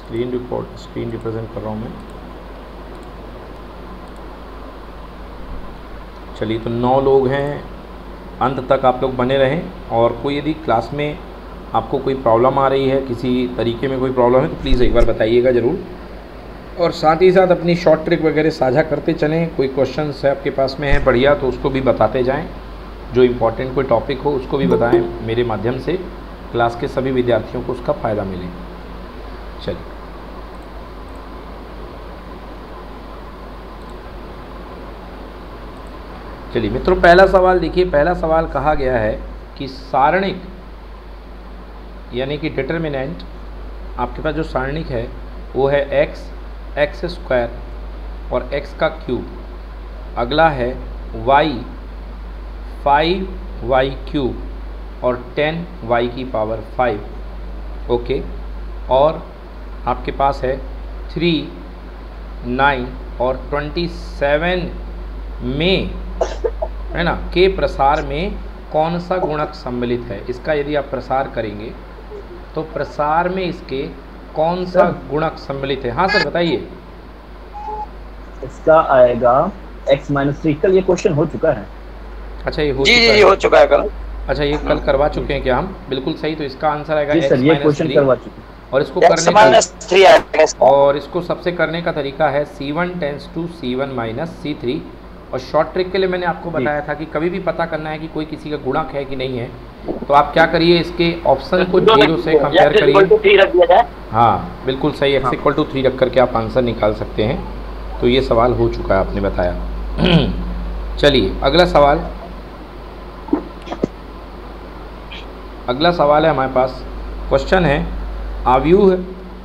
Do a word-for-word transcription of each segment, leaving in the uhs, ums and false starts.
Screen record screen represent कर रहा हूँ मैं। चलिए, तो नौ लोग हैं, अंत तक आप लोग बने रहें। और कोई यदि क्लास में आपको कोई प्रॉब्लम आ रही है, किसी तरीके में कोई प्रॉब्लम है, तो प्लीज़ एक बार बताइएगा ज़रूर। और साथ ही साथ अपनी शॉर्ट ट्रिक वगैरह साझा करते चलें। कोई क्वेश्चंस है आपके पास में है बढ़िया, तो उसको भी बताते जाएं। जो इम्पोर्टेंट कोई टॉपिक हो उसको भी बताएं मेरे माध्यम से, क्लास के सभी विद्यार्थियों को उसका फ़ायदा मिले। चलिए, चलिए मित्रों, पहला सवाल देखिए। पहला सवाल कहा गया है कि सारणिक यानी कि डिटर्मिनेंट, आपके पास जो सारणिक है वो है एक्स एक्स स्क्वायर और एक्स का क्यूब। अगला है वाई फाइव वाई क्यूब और टेन वाई की पावर फाइव। ओके, और आपके पास है थ्री नाइन और ट्वेंटी सेवन में, है ना, के प्रसार में कौन सा गुणक सम्मिलित है। इसका यदि आप प्रसार करेंगे तो प्रसार में इसके कौन सा गुणक सम्मिलित है। हाँ सर बताइए। इसका आएगा x माइनस थ्री। कल ये क्वेश्चन हो चुका है। अच्छा, ये हो जी चुका जी है। हो चुका है कल। अच्छा, ये कल करवा चुके हैं क्या हम? बिल्कुल सही। तो इसका आंसर आएगा जी सर, x ये माइनस क्वेश्चन थ्री। करवा चुके हैं। और इसको x करने माइनस का थ्री आएगा इसका। और इसको सबसे करने का तरीका है C one tends to C one minus C three. और शॉर्ट ट्रिक के लिए मैंने आपको बताया था कि कभी भी पता करना है कि कोई किसी का गुणक है कि नहीं है, तो आप क्या करिए, इसके ऑप्शन को जीरो से कंपेयर करिए। हाँ बिल्कुल सही, एक्स इक्वल टू थ्री रख करके आप आंसर निकाल सकते हैं। तो ये सवाल हो चुका है, आपने बताया। चलिए, अगला सवाल अगला सवाल है हमारे पास। क्वेश्चन है आव्यूह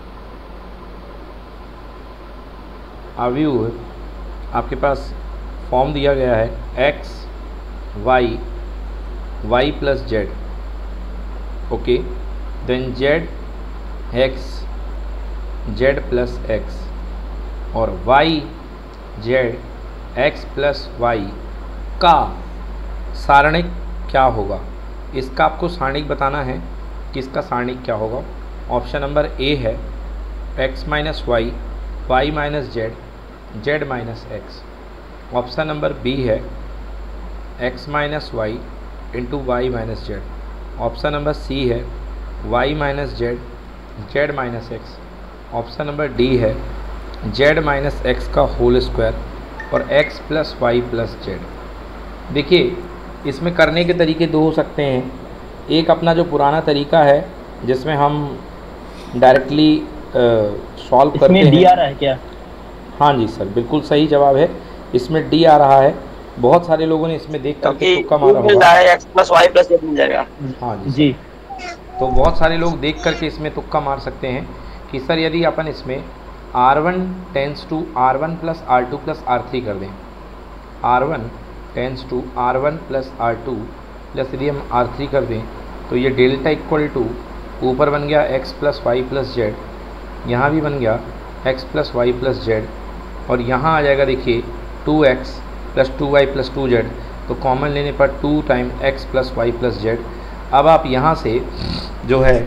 आव्यूह आपके पास फॉर्म दिया गया है x y y plus z. Okay, then z x z plus x और y z x plus y का सारणिक क्या होगा। इसका आपको सारणिक बताना है कि इसका सारणिक क्या होगा। ऑप्शन नंबर ए है x minus y y minus z z minus x. Option number B है x minus y into y minus z. Option number C है y minus z z minus x. Option number D है z minus x का whole square और x plus y plus z. देखिए, इसमें करने के तरीके दो हो सकते हैं। एक अपना जो पुराना तरीका है जिसमें हम डायरेक्टली सॉल्व करते हैं। इसमें डी आ रहा है क्या? हाँ जी सर, बिल्कुल सही जवाब है। इसमें डी आ रहा है। बहुत सारे लोगों ने इसमें देख करके तुक्का मारा होगा। X plus y plus z मिल जाएगा। हाँ जी जी। तो बहुत सारे लोग देख करके इसमें तुक्का मार सकते हैं कि सर यदि अपन इसमें R one tends to R one plus R two plus R three कर दें, R one tends to R one plus R two plus यदि हम आर थ्री कर दें, तो ये डेल्टा इक्वल टू ऊपर बन गया x plus y plus z, यहाँ भी बन गया x plus y plus z, और यहाँ आ जाएगा देखिए two x plus two y plus two z. तो कॉमन लेने पर two time x plus y plus z. अब आप यहाँ से जो है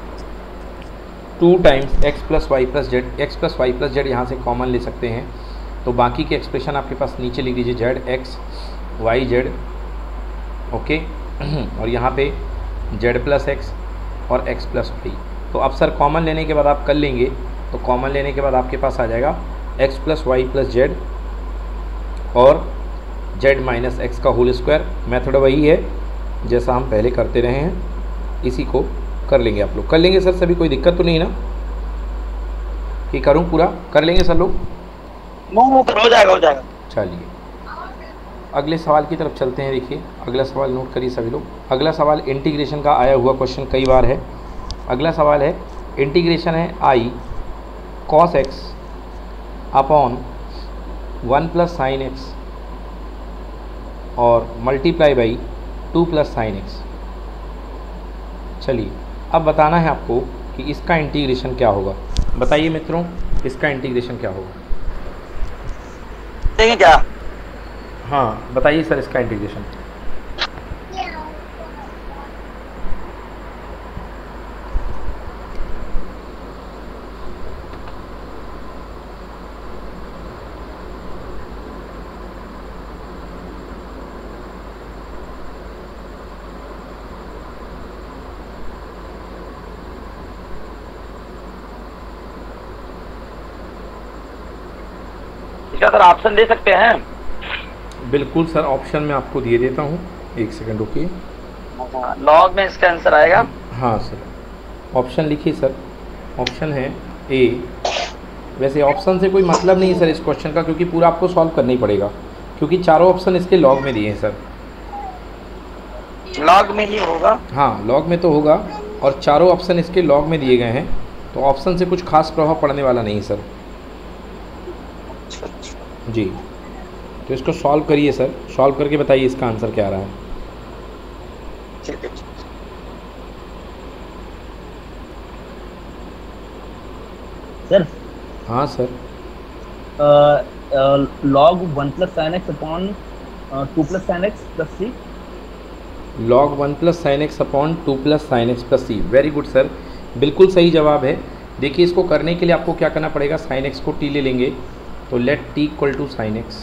two times x plus y plus z, x plus y plus z यहाँ से कॉमन ले सकते हैं। तो बाकी के एक्सप्रेशन आपके पास नीचे लिख दीजिए z x y z. Okay, और यहाँ पे जेड प्लस एक्स और एक्स प्लस वाई। तो अब सर कॉमन लेने के बाद आप कर लेंगे, तो कॉमन लेने के बाद आपके पास आ जाएगा x plus y plus z और जेड माइनस एक्स का होल स्क्वायर। मेथड वही है जैसा हम पहले करते रहे हैं, इसी को कर लेंगे। आप लोग कर लेंगे सर? सभी कोई दिक्कत तो नहीं ना कि करूं पूरा? कर लेंगे सर लोग? हो जाएगा हो जाएगा। चलिए, अगले सवाल की तरफ चलते हैं। देखिए, अगला सवाल नोट करिए सभी लोग। अगला सवाल इंटीग्रेशन का आया हुआ क्वेश्चन कई बार है। अगला सवाल है इंटीग्रेशन है I cos x upon one plus sine x और multiply by two plus sine x. चलिए, अब बताना है आपको कि इसका इंटीग्रेशन क्या होगा। बताइए मित्रों, इसका इंटीग्रेशन क्या होगा? देखें क्या? हाँ बताइए सर, इसका इंटीग्रेशन। इसका सर ऑप्शन दे सकते हैं? बिल्कुल सर, ऑप्शन मैं आपको दिए देता हूँ, एक सेकंड रुकिए। लॉग में इसका आंसर आएगा? हाँ सर, ऑप्शन लिखिए सर। ऑप्शन है ए। वैसे ऑप्शन से कोई मतलब नहीं है सर इस क्वेश्चन का, क्योंकि पूरा आपको सॉल्व करना ही पड़ेगा, क्योंकि चारों ऑप्शन इसके लॉग में दिए हैं सर। लॉग में ही होगा? हाँ, लॉग में तो होगा, और चारों ऑप्शन इसके लॉग में दिए गए हैं, तो ऑप्शन से कुछ खास प्रभाव पड़ने वाला नहीं सर। जी, तो इसको सॉल्व करिए सर, सॉल्व करके बताइए इसका आंसर क्या आ रहा है। ठीक है। सर हाँ sir, log one plus sine x upon two plus sine x plus C. Log one plus sine x upon two plus sine x plus C. Very good sir, बिल्कुल सही जवाब है। देखिए, इसको करने के लिए आपको क्या करना पड़ेगा, साइन एक्स को टी ले लेंगे, तो let t equal to sine x,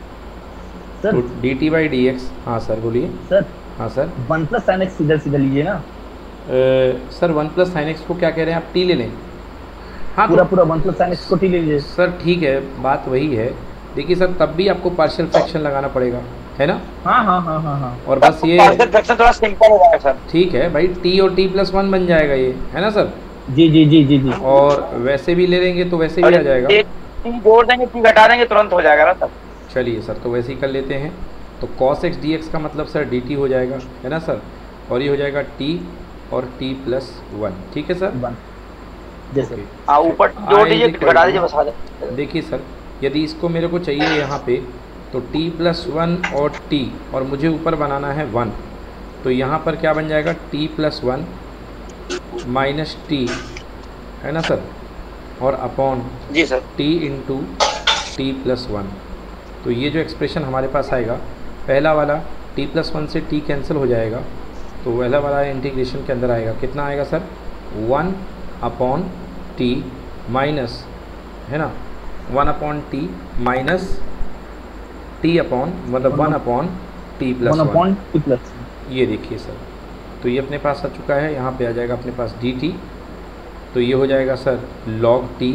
sir तो d t by d x. हाँ सर बोलिए। सर हाँ sir. One plus sine x सीधा सीधा लीजिए ना। अ, sir one plus sine x को क्या कह रहे हैं आप, टी ले लें? हाँ, पूरा तो पूरा वन प्लस साइन एक्स को टी ले लीजिए। सर ठीक है, बात वही है। देखिए सर, तब भी आपको पार्शियल फ्रैक्शन लगाना पड़ेगा, है ना? हाँ हाँ हाँ हाँ हाँ और बस ये पार्शियल फ्रैक्शन थोड़ा सिंपल हो जाएगा सर। ठीक है भाई, टी और टी प्लस वन बन जाएगा ये, है ना सर? जी जी जी जी जी। और वैसे भी ले लेंगे तो वैसे भी आ जाएगा। टी जोड़ देंगे, टी घटा देंगे, तुरंत हो जाएगा ना सर। चलिए सर, तो वैसे ही कर लेते हैं। तो cos x dx का मतलब सर dt हो जाएगा, है ना सर? और ये हो जाएगा t और t प्लस वन, ठीक है सर? वन जैसे ओके। हाँ, ऊपर जोड़ दीजिए, घटा दीजिए, बस आ जाए। देखिए सर, यदि इसको मेरे को चाहिए यहाँ पे, तो t प्लस वन और t, और मुझे ऊपर बनाना है वन, तो यहाँ पर क्या बन जाएगा, t plus one minus t, है ना सर? और अपॉन जी sir. t into t plus one. तो ये जो एक्सप्रेशन हमारे पास आएगा, पहला वाला t प्लस वन से t कैंसिल हो जाएगा, तो पहला वाला इंटीग्रेशन के अंदर आएगा, कितना आएगा सर? वन अपॉन टी माइनस, है ना, one upon t minus t upon, मतलब one upon t plus one one. Upon t plus. ये देखिए सर, तो ये अपने पास आ चुका है। यहाँ पे आ जाएगा अपने पास डी टी, तो ये हो जाएगा sir log t,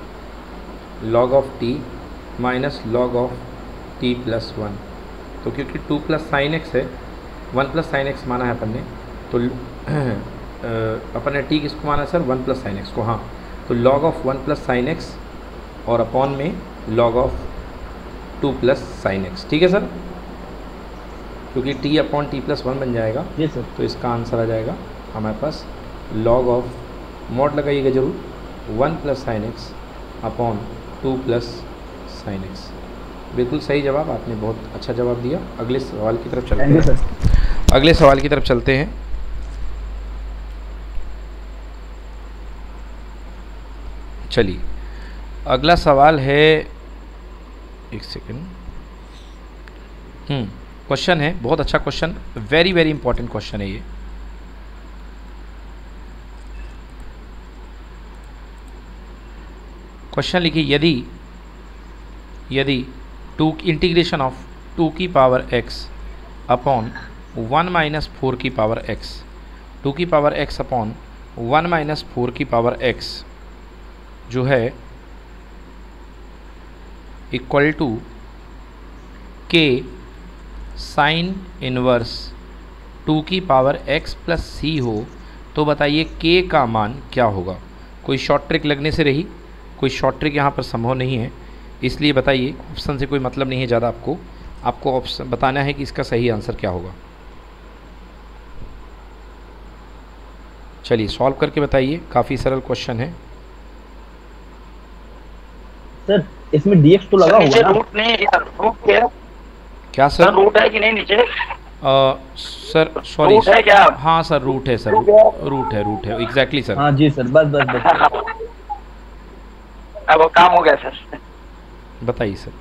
log of t minus log of t plus one. तो क्योंकि टू प्लस साइन एक्स है, वन प्लस साइन एक्स माना है अपन ने, तो अपन ने टी किसको माना है sir? One plus sine x को। हाँ, तो log of one plus sine x और अपॉन में log of two plus sine x, ठीक है सर? क्योंकि t upon t plus one बन जाएगा, जी सर। तो इसका आंसर आ जाएगा हमारे पास लॉग ऑफ, मॉड लगाइएगा जरूर, one plus sine x upon two plus sine x. बिल्कुल सही जवाब, आपने बहुत अच्छा जवाब दिया। अगले सवाल की तरफ चलते थैंक यू हैं। सर। अगले सवाल की तरफ चलते हैं। चलिए, अगला सवाल है, एक सेकेंड। हम्म क्वेश्चन है, बहुत अच्छा question, very very important question है ये। क्वेश्चन लिखिए, यदि यदि टू इंटीग्रेशन ऑफ टू की power x upon one minus four की पावर एक्स, टू की power x upon one minus four की पावर एक्स जो है equal to k sine inverse two की पावर एक्स प्लस सी हो, तो बताइए के का मान क्या होगा? कोई शॉर्ट ट्रिक लगने से रही, कोई शॉर्ट ट्रिक यहाँ पर संभव नहीं है, इसलिए बताइए, ऑप्शन से कोई मतलब नहीं है ज़्यादा आपको आपको ऑप्शन बताना है कि इसका सही आंसर क्या होगा। चलिए सॉल्व करके बताइए, काफ़ी सरल क्वेश्चन है। सर इसमें dx तो लगा नीचे हुआ ना? रूट नहीं, रूट क्या क्या सर? सर? रूट है कि नहीं नीचे? आ, सर सॉरी, रूट है क्या? हाँ सर रूट है सर, रूट है? रूट है रूट है एग्जैक्टली सर। हाँ जी सर, बस बस बस। अब वो काम हो गया सर। बताइए सर।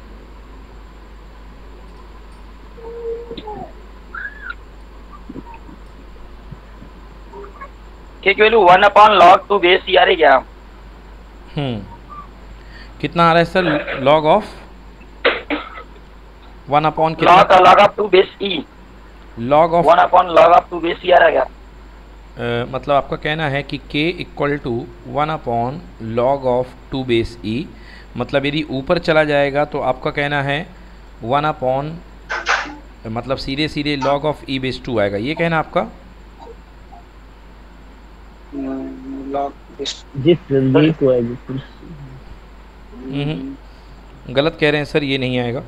के की value one upon log two base C आ रही क्या? हम्म कितना आ रहा है sir? Log of one upon log कितना? Log of two base e, log of one upon log of two base C आ रहा क्या? मतलब आपका कहना है कि k equal to one upon log of two base e, मतलब यदि ऊपर चला जाएगा तो आपका कहना है वन अपॉन मतलब सीधे सीधे log of e base two आएगा, ये कहना आपका? जी सर यही तो है बिल्कुल। हम्म, गलत कह रहे हैं सर, ये नहीं आएगा।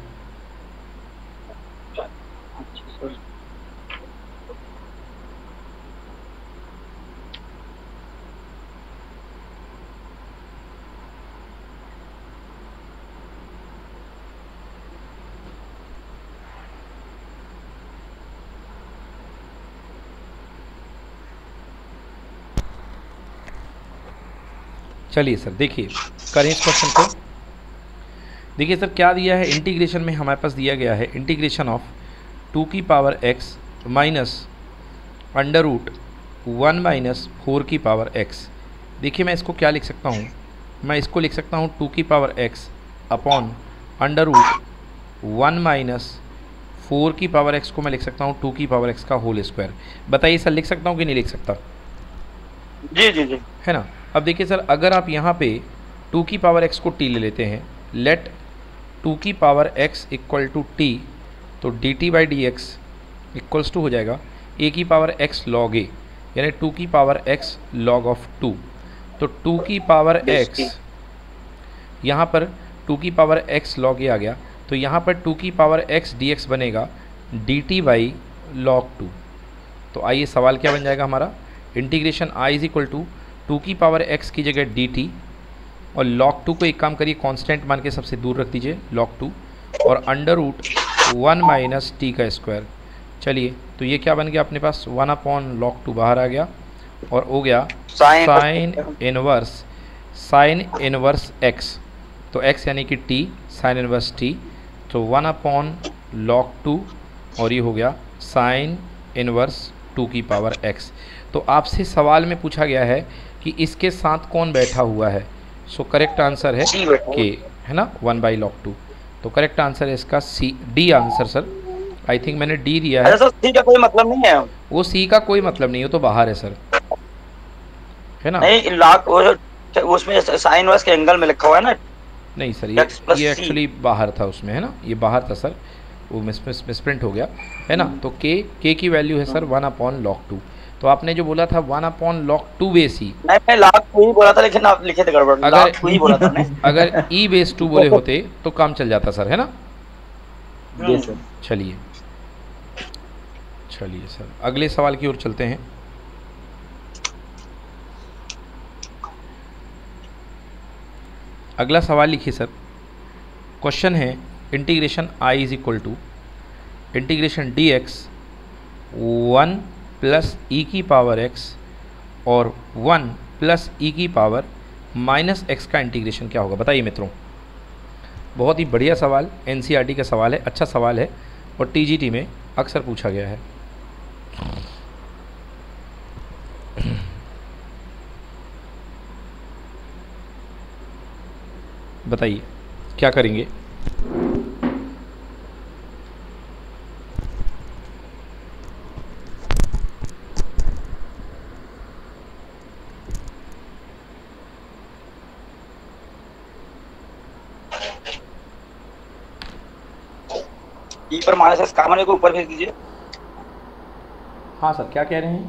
चलिए सर देखिए करें इस क्वेश्चन को। देखिए सर क्या दिया है, इंटीग्रेशन में हमारे पास दिया गया है इंटीग्रेशन ऑफ टू की power x minus under root one minus four की पावर एक्स। देखिए मैं इसको क्या लिख सकता हूँ, मैं इसको लिख सकता हूँ टू की power x upon under root one minus four की पावर एक्स को मैं लिख सकता हूँ टू की पावर एक्स का होल स्क्वायर। बताइए सर लिख सकता हूँ कि नहीं लिख सकता? जी जी जी है ना। अब देखिए सर अगर आप यहाँ पे टू की पावर एक्स को टी ले लेते हैं, लेट टू की power x equal to t, तो d t by d x equals to हो जाएगा ए की पावर एक्स लॉग ए, यानी टू की power x log of two. तो टू की पावर एक्स यहाँ पर टू की पावर एक्स लॉग ए आ गया, तो यहाँ पर टू की पावर एक्स डी एक्स बनेगा d t by log two. तो आइए सवाल क्या बन जाएगा हमारा, integration I is equal to two की पावर एक्स की जगह डी टी और लॉग टू को एक काम करिए कांस्टेंट मान के सबसे दूर रख दीजिए लॉग टू, और under root one minus t का स्क्वायर। चलिए तो ये क्या बन गया अपने पास, वन अपॉन लॉग टू बाहर आ गया और हो गया sine inverse sine inverse x, तो एक्स यानी कि टी साइन इनवर्स टी, तो वन अपॉन लॉग टू और ये हो गया साइन इनवर्स टू की पावर एक्स। तो आपसे सवाल में पूछा गया है कि इसके साथ कौन बैठा हुआ है, सो करेक्ट आंसर है के, है ना, वन बाई लॉग टू। तो करेक्ट आंसर है इसका C, D answer sir. I think मैंने डी दिया है। सर सी का कोई मतलब नहीं है, वो सी का कोई मतलब नहीं है, वो तो बाहर है सर, है ना। नहीं लॉग उसमें साइन वर्स के एंगल में लिखा हुआ है ना। नहीं सर ये ये एक्चुअली बाहर था उसमें, है ना, ये बाहर था सर, वो मिस मिस मिसप्रिंट हो गया, है ना। तो के के की वैल्यू है sir one upon log two. तो आपने जो बोला था one upon log two base e, मैं मैं लॉग टू ही बोला था लेकिन आप लिखे थे गड़बड़, अगर लॉग टू ही बोला था मैं। अगर ई बेस टू बोले होते तो काम चल जाता सर, है ना। जी सर। चलिए चलिए सर अगले सवाल की ओर चलते हैं। अगला सवाल लिखिए सर। क्वेश्चन है integration I is equal to integration d x one plus e की पावर एक्स और वन प्लस ई की पावर माइनस एक्स का इंटीग्रेशन क्या होगा, बताइए मित्रों। बहुत ही बढ़िया सवाल, एनसीईआरटी का सवाल है, अच्छा सवाल है और टीजीटी में अक्सर पूछा गया है। बताइए क्या करेंगे। ई पर माइनस एक्स कॉमन को ऊपर भेज दीजिए। हाँ सर क्या कह रहे हैं?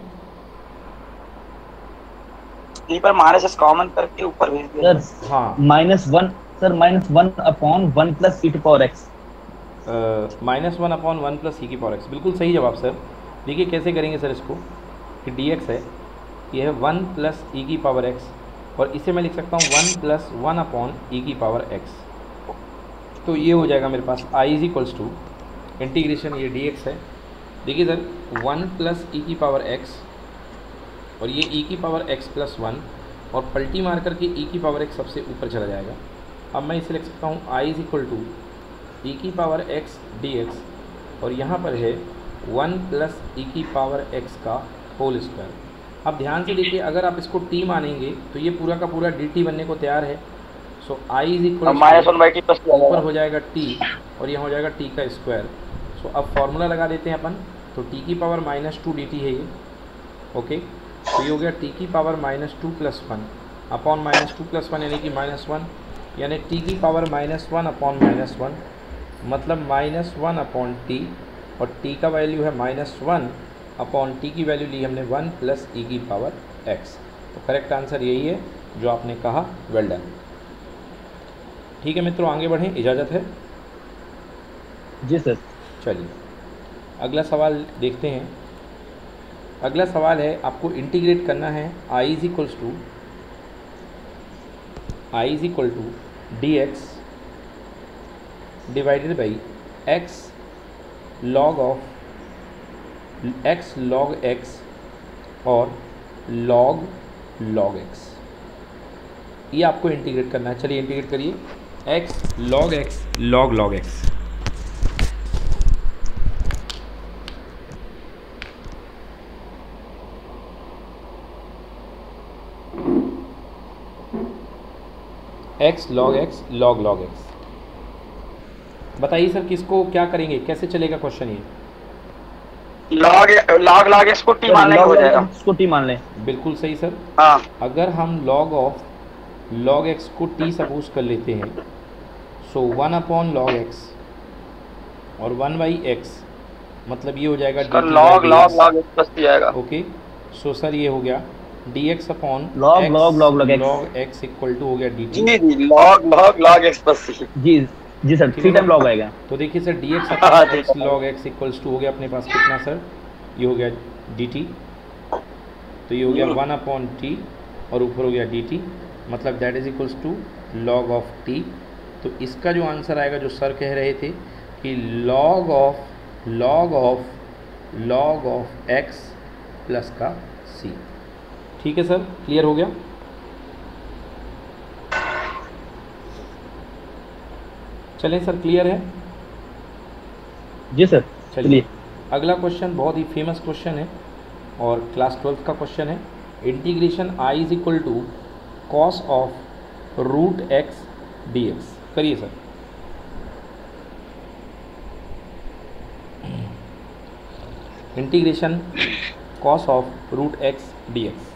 ई पर माइनस एक्स कॉमन करके ऊपर भेज दीजिए सर। हाँ minus one sir, minus one upon one plus e to power x. Minus one upon one plus e की पावर एक्स, बिल्कुल सही जवाब सर। देखिए कैसे करेंगे सर इसको, कि डी एक्स है, ये है वन प्लस ई की पावर एक्स और इसे मैं लिख सकता हूँ one plus one upon e की पावर एक्स। तो ये हो जाएगा मेरे पास I is equals to integration, ये डी एक्स है। देखिए सर वन प्लस ई की पावर एक्स और ये ई की पावर एक्स प्लस वन और पलटी मार करके ई की पावर एक्स सबसे ऊपर चला जाएगा। अब मैं इसे लिख सकता हूँ I is equal to e की पावर एक्स डी एक्स और यहाँ पर है वन प्लस ई की पावर एक्स का होल स्क्वायर। अब ध्यान से देखिए, अगर आप इसको टी मानेंगे तो ये पूरा का पूरा डी टी बनने को तैयार है। So I is equal minus one by t plus ऊपर हो जाएगा टी और यहाँ हो जाएगा टी का स्क्वायर। सो अब फॉर्मूला लगा देते हैं अपन, तो टी की power minus two d t है ये, ओके। तो ये हो गया टी की power minus two plus one upon minus two plus one यानी कि माइनस वन, यानी टी की power minus one upon minus one मतलब माइनस वन अपॉन टी, और टी का वैल्यू है माइनस वन अपॉन टी की वैल्यू ली हमने वन प्लस ई की पावर एक्स। तो करेक्ट आंसर यही है जो आपने कहा। Well done. ठीक है मित्रों, आगे बढ़ें, इजाज़त है? जी सर। चलिए अगला सवाल देखते हैं। अगला सवाल है, आपको इंटीग्रेट करना है I is equals to I is equal to d x divided by x log of x log x और लॉग लॉग एक्स, ये आपको इंटीग्रेट करना है। चलिए इंटीग्रेट करिए, x log x log log x. X log x log log x. बताइए sir किसको क्या करेंगे, कैसे चलेगा क्वेश्चन ये? लॉग लॉग लॉग एक्स को टी मान लेंगे, हो जाएगा। इसको टी मान लें। बिल्कुल सही सर। हाँ, अगर हम लॉग ऑफ लॉग एक्स को टी सपोज कर लेते हैं, so one upon log x और वन बाई एक्स मतलब ये हो जाएगा log log log x plus t आएगा। ओके, सो सर ये हो गया d x upon log log log log x log x equal to हो गया डी टी। जी जी, log log log x plus t. जी जी सर, थ्री टाइम लॉग आएगा। तो देखिए sir d x upon x log x equals to हो गया अपने पास कितना सर, ये हो गया डी टी, तो ये हो गया वन अपॉन टी और ऊपर हो गया डी टी, मतलब that is equals to log of t. तो इसका जो आंसर आएगा, जो सर कह रहे थे कि log of log of log of x plus का सी। ठीक है सर, क्लियर हो गया? चलें सर, क्लियर है? जी सर। चलिए अगला क्वेश्चन बहुत ही फेमस क्वेश्चन है और क्लास ट्वेल्थ का क्वेश्चन है। Integration I is equal to cos of root x d x. करिए sir. Integration cos of root x d x.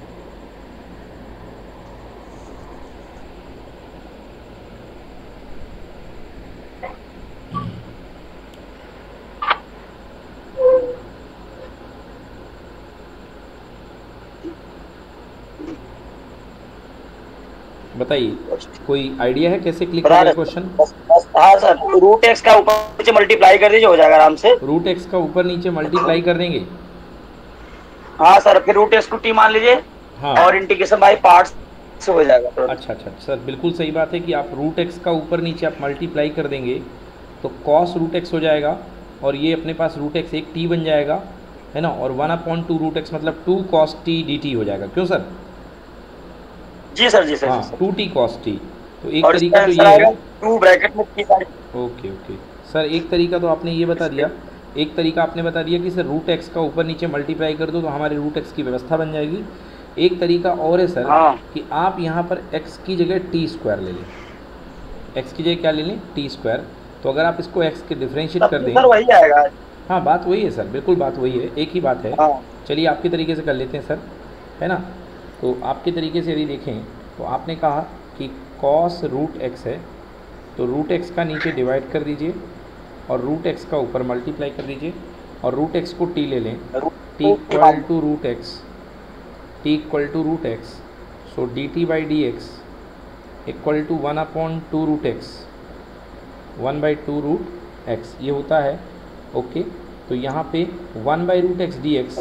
बताइए कोई आइडिया है कैसे क्लिक करेगा क्वेश्चन? हाँ सर, रूट एक्स का ऊपर नीचे मल्टीप्लाई कर दीजिए, हो जाएगा आराम से। रूट एक्स का ऊपर नीचे मल्टीप्लाई कर देंगे? हाँ सर, फिर रूट एक्स को टी मान लीजिए। हाँ। और इंटीग्रेशन बाय पार्ट्स से हो जाएगा। अच्छा अच्छा सर, बिल्कुल सही बात है कि आप रूट एक्स का ऊपर नीचे आप मल्टीप्लाई कर देंगे तो कॉस रूट एक्स हो जाएगा और ये अपने पास रूट एक्स एक टी बन जाएगा, है ना, और one upon two root x मतलब two cos t d t हो जाएगा। क्यों सर? जी सर, जी सर। हाँ, टू टी कॉस टी। तो एक तरीका तो ये है, टू ब्रैकेट में टी। ओके ओके सर, एक तरीका तो आपने ये बता दिया, एक तरीका आपने बता दिया कि सर रूट एक्स का ऊपर नीचे मल्टीप्लाई कर दो तो हमारे रूट एक्स की व्यवस्था बन जाएगी। एक तरीका और है सर, हाँ। कि आप यहाँ पर एक्स की जगह टी स्क्वायर ले लें। एक्स की जगह क्या ले लें? T square. तो अगर आप इसको एक्स के डिफरेंशिएट कर दें, सर वही आएगा। हाँ, बात वही है सर, बिल्कुल बात वही है, एक ही बात है। हाँ। चलिए आपके तरीके से कर लेते हैं सर, है ना। तो आपके तरीके से यदि देखें तो आपने कहा कि कॉस रूट एक्स है, तो रूट एक्स का नीचे डिवाइड कर दीजिए और रूट एक्स का ऊपर मल्टीप्लाई कर दीजिए और रूट एक्स को टी ले लें। T equal to root x, t equal to root x, so d t by d x equal to one upon two root x, one by two root x, ये होता है। Okay, तो यहाँ पे one by root x d x,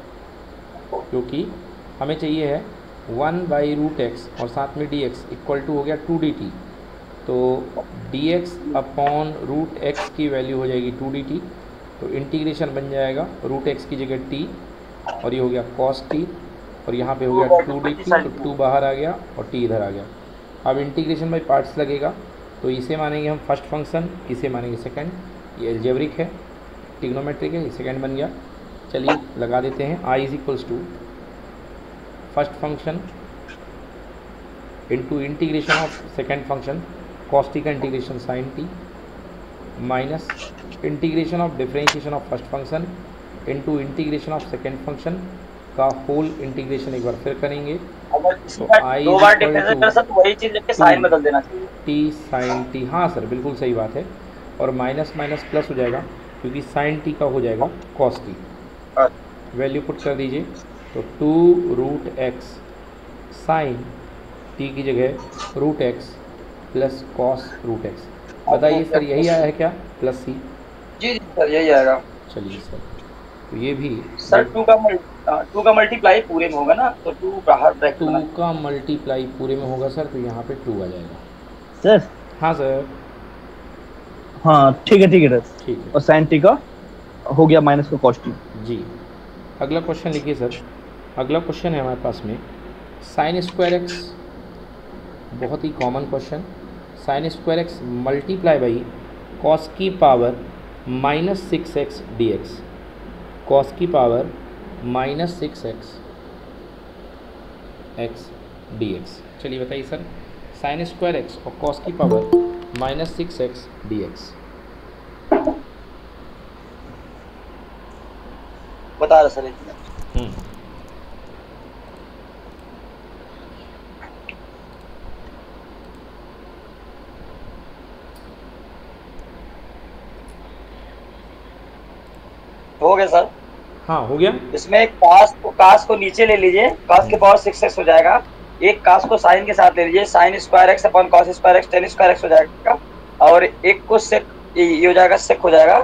क्योंकि हमें चाहिए है वन बाई रूट एक्स और साथ में डी एक्स इक्वल टू हो गया टू डी टी, तो d x upon root x की वैल्यू हो जाएगी टू डी टी, तो इंटीग्रेशन बन जाएगा रूट एक्स की जगह टी और ये हो गया कॉस टी और यहाँ पे हो गया टू डी टी, तो टू बाहर आ गया और टी इधर आ गया। अब इंटीग्रेशन बाई पार्ट्स लगेगा, तो इसे मानेंगे हम फर्स्ट फंक्शन, इसे मानेंगे सेकंड। ये एल्जेब्रिक है, ट्रिग्नोमेट्रिक है, ये सेकंड बन गया। चलिए लगा देते हैं I is equals to first function into integration of second function cos t का integration sine t minus integration of differentiation of first function into integration of second function इसका होल इंटीग्रेशन एक बार फिर करेंगे। अगर तो इसका दो बार डिफरेंशिएट कर सकते तो वही चीज लेके साइन बदल देना चाहिए। टी साइन टी, हाँ सर बिल्कुल सही बात है। और माइनस माइनस प्लस हो जाएगा क्योंकि साइन टी का हो जाएगा कॉस टी। वैल्यू पुट कर दीजिए तो two root x sine t की जगह root x plus cos root x. बताइए सर यही आया है क्या प्लस सी? जी जी सर यही आएगा। चलिए सर तो ये भी सर टू का टू का मल्टीप्लाई पूरे में होगा ना, तो टू बाहर ब्रैकेट टू का मल्टीप्लाई पूरे में होगा सर, तो यहाँ पे टू आ जाएगा सर। हाँ सर हाँ ठीक है ठीक है ठीक है। और साइन टी का हो गया माइनस का कॉस टी। जी अगला क्वेश्चन लिखिए सर। अगला क्वेश्चन है हमारे पास में साइन स्क्वायर एक्स, बहुत ही common question. Sine square x multiply by cos की power minus six x d x. Cos की power minus six x x d x. चलिए बताइए सर साइन स्क्वायर एक्स और कॉस की power minus six x d x. बता रहा sir एक हम्म हो गया सर। हाँ हो गया। इसमें कास को कास को नीचे ले लीजिए, कास के पावर सिक्स एक्स हो जाएगा। एक कास को साइन के साथ ले लीजिए, sine square x upon cos square x tan square x हो जाएगा। और एक को सेक ये हो जाएगा, सेक हो जाएगा।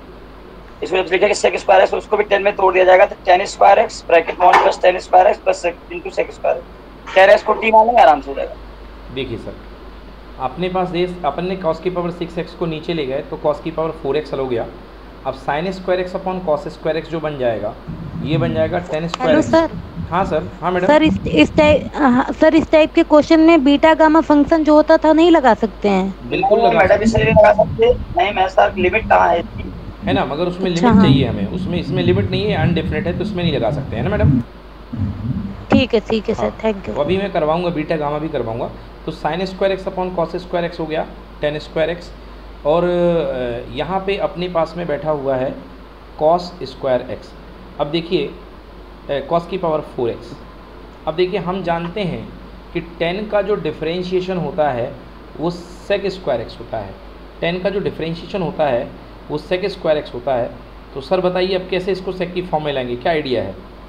इसमें जब लिखेंगे सेक स्क्वायर एक्स उसको भी टेन में तोड़ दिया जाएगा, तो tan square x bracket one plus tan square x plus into sec square x. Tan x को टी मान लेंगे आराम से हो जाएगा। देखिए सर अपने पास ये अपन ने कॉस की पावर सिक्स एक्स को नीचे ले गए तो कॉस की पावर फोर एक्स हो गया। अब sine square x upon cos square x जो बन जाएगा ये बन जाएगा टेन स्क्वायर एक्स। सर हाँ सर हाँ मैडम। सर इस इस टाइप सर इस टाइप के क्वेश्चन में बीटा गामा फंक्शन जो होता था नहीं लगा सकते हैं? बिल्कुल लगा मैडम इसलिए लगा सकते नहीं मैं सर लिमिट कहाँ है इसकी है ना, मगर उसमें अच्छा, लिमिट हाँ। चाहिए हमें। उसमें इसमें लिमिट नहीं है, अनडेफिनेट है तो उसमें नहीं लगा सकते हैं ना मैडम। ठीक है ठीक है सर हाँ, थैंक यू। तो अभी मैं करवाऊंगा बीटा गामा भी करवाऊंगा। तो sine square x upon cos square x हो गया टेन स्क्वायर एक्स। और यहाँ पे अपने पास में बैठा हुआ है कॉस स्क्वायर एक्स। अब देखिए कॉस की पावर फोर एक्स। अब देखिए हम जानते हैं कि टेन का जो डिफरेंशिएशन होता है वो सेक स्क्वायर एक्स होता है। टेन का जो डिफरेंशिएशन होता है वो सेक स्क्वायर एक्स होता है। तो सर बताइए अब कैसे इसको सेक की फॉर्म में लाएंगे, क्या आइडिया है?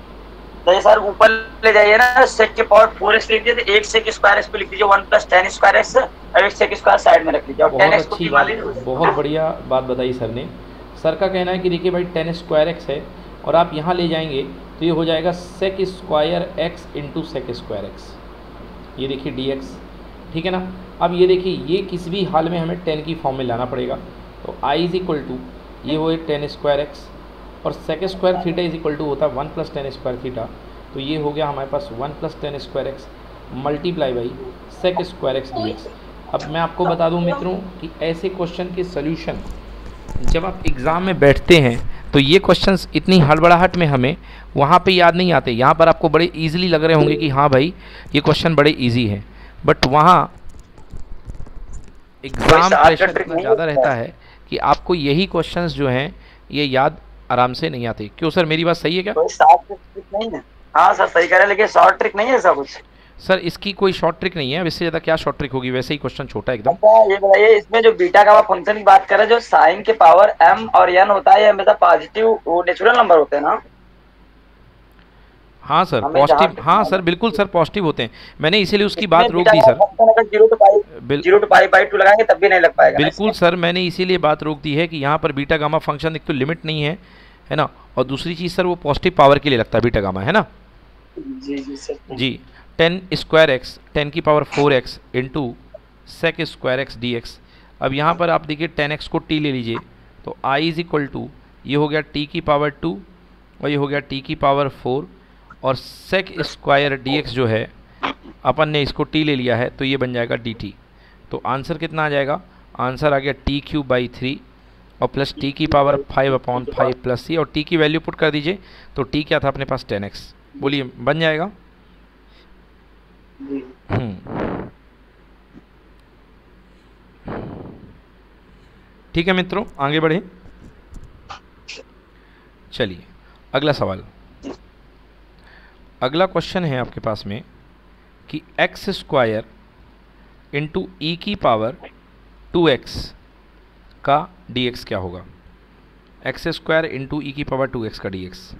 तो सर ऊपर ले जाइए ना, सेक के पावर फोर एक्स लिख दीजिए, तो एक सेक स्क्वायर एक्स पे लिख दीजिए one plus tan square x और एक सेक स्क्वायर साइड में रख लीजिए। बहुत अच्छी बात, बहुत बढ़िया बात बताई सर ने। सर का कहना है कि देखिए भाई टेन स्क्वायर एक्स है और आप यहाँ ले जाएंगे तो ये हो जाएगा sec square x into sec square x. ये देखिए डी एक्स, ठीक है ना। अब ये देखिए ये किसी भी हाल में हमें टेन की फॉर्म में लाना पड़ेगा। तो आई इज इक्वल टू ये हो टेन स्क्वायर एक्स और sec square theta is equal to होता है one plus tan square theta. तो ये हो गया हमारे पास one plus tan square x multiply by sec square x d x. अब मैं आपको बता दूं मित्रों कि ऐसे क्वेश्चन के सॉल्यूशन जब आप एग्ज़ाम में बैठते हैं तो ये क्वेश्चंस इतनी हड़बड़ाहट में हमें वहाँ पे याद नहीं आते। यहाँ पर आपको बड़े इजीली लग रहे होंगे कि हाँ भाई ये क्वेश्चन बड़े इजी हैं, बट वहाँ एग्ज़ाम प्रेशर इतना ज़्यादा रहता है कि आपको यही क्वेश्चंस जो हैं ये याद आराम से नहीं आते। क्यों सर मेरी बात सही है क्या? शॉर्ट ट्रिक नहीं है। हाँ सर सही कह रहे हैं, लेकिन शॉर्ट ट्रिक नहीं है ऐसा कुछ। सर इसकी कोई शॉर्ट ट्रिक नहीं है, अब इससे ज़्यादा क्या शॉर्ट ट्रिक होगी, वैसे ही क्वेश्चन छोटा एकदम। अच्छा ये बताइए इसमें जो बीटा का फंक्शन की बात कर रहे हैं, जो साइन के पावर m और n होता है, ये हमेशा पॉजिटिव वो नेचुरल नंबर होते हैं ना? हाँ सर पॉजिटिव, हाँ सर बिल्कुल सर पॉजिटिव होते हैं। मैंने इसीलिए उसकी बात रोक दी sir. Zero to pi zero to pi by two लगाएंगे तब भी नहीं लग पाएगा। बिल्कुल सर मैंने इसीलिए बात रोक दी है कि यहाँ पर बीटा गामा फंक्शन एक तो लिमिट नहीं है, है ना, और दूसरी चीज़ सर वो पॉजिटिव पावर के लिए लगता है बीटा गामा, है ना। जी जी सर जी टेन स्क्वायर एक्स टेन की power four x into sec square x d x. अब यहाँ पर आप देखिए टेन एक्स को टी ले लीजिए तो आई इज इक्वल टू ये हो गया टी की पावर टू और ये हो गया टी की पावर फोर और सेक स्क्वायर डी एक्स जो है अपन ने इसको टी ले लिया है तो ये बन जाएगा डी टी। तो आंसर कितना आ जाएगा? आंसर आ गया टी क्यूब बाई थ्री और प्लस टी की power five upon five plus c, और टी की वैल्यू पुट कर दीजिए तो टी क्या था अपने पास टेन एक्स। बोलिए बन जाएगा? ठीक है मित्रों आगे बढ़े। चलिए अगला सवाल। अगला क्वेश्चन है आपके पास में कि एक्स स्क्वायर इंटू ई की पावर टू एक्स का डी एक्स क्या होगा। एक्स स्क्वायर इंटू ई की पावर टू एक्स का डी एक्स।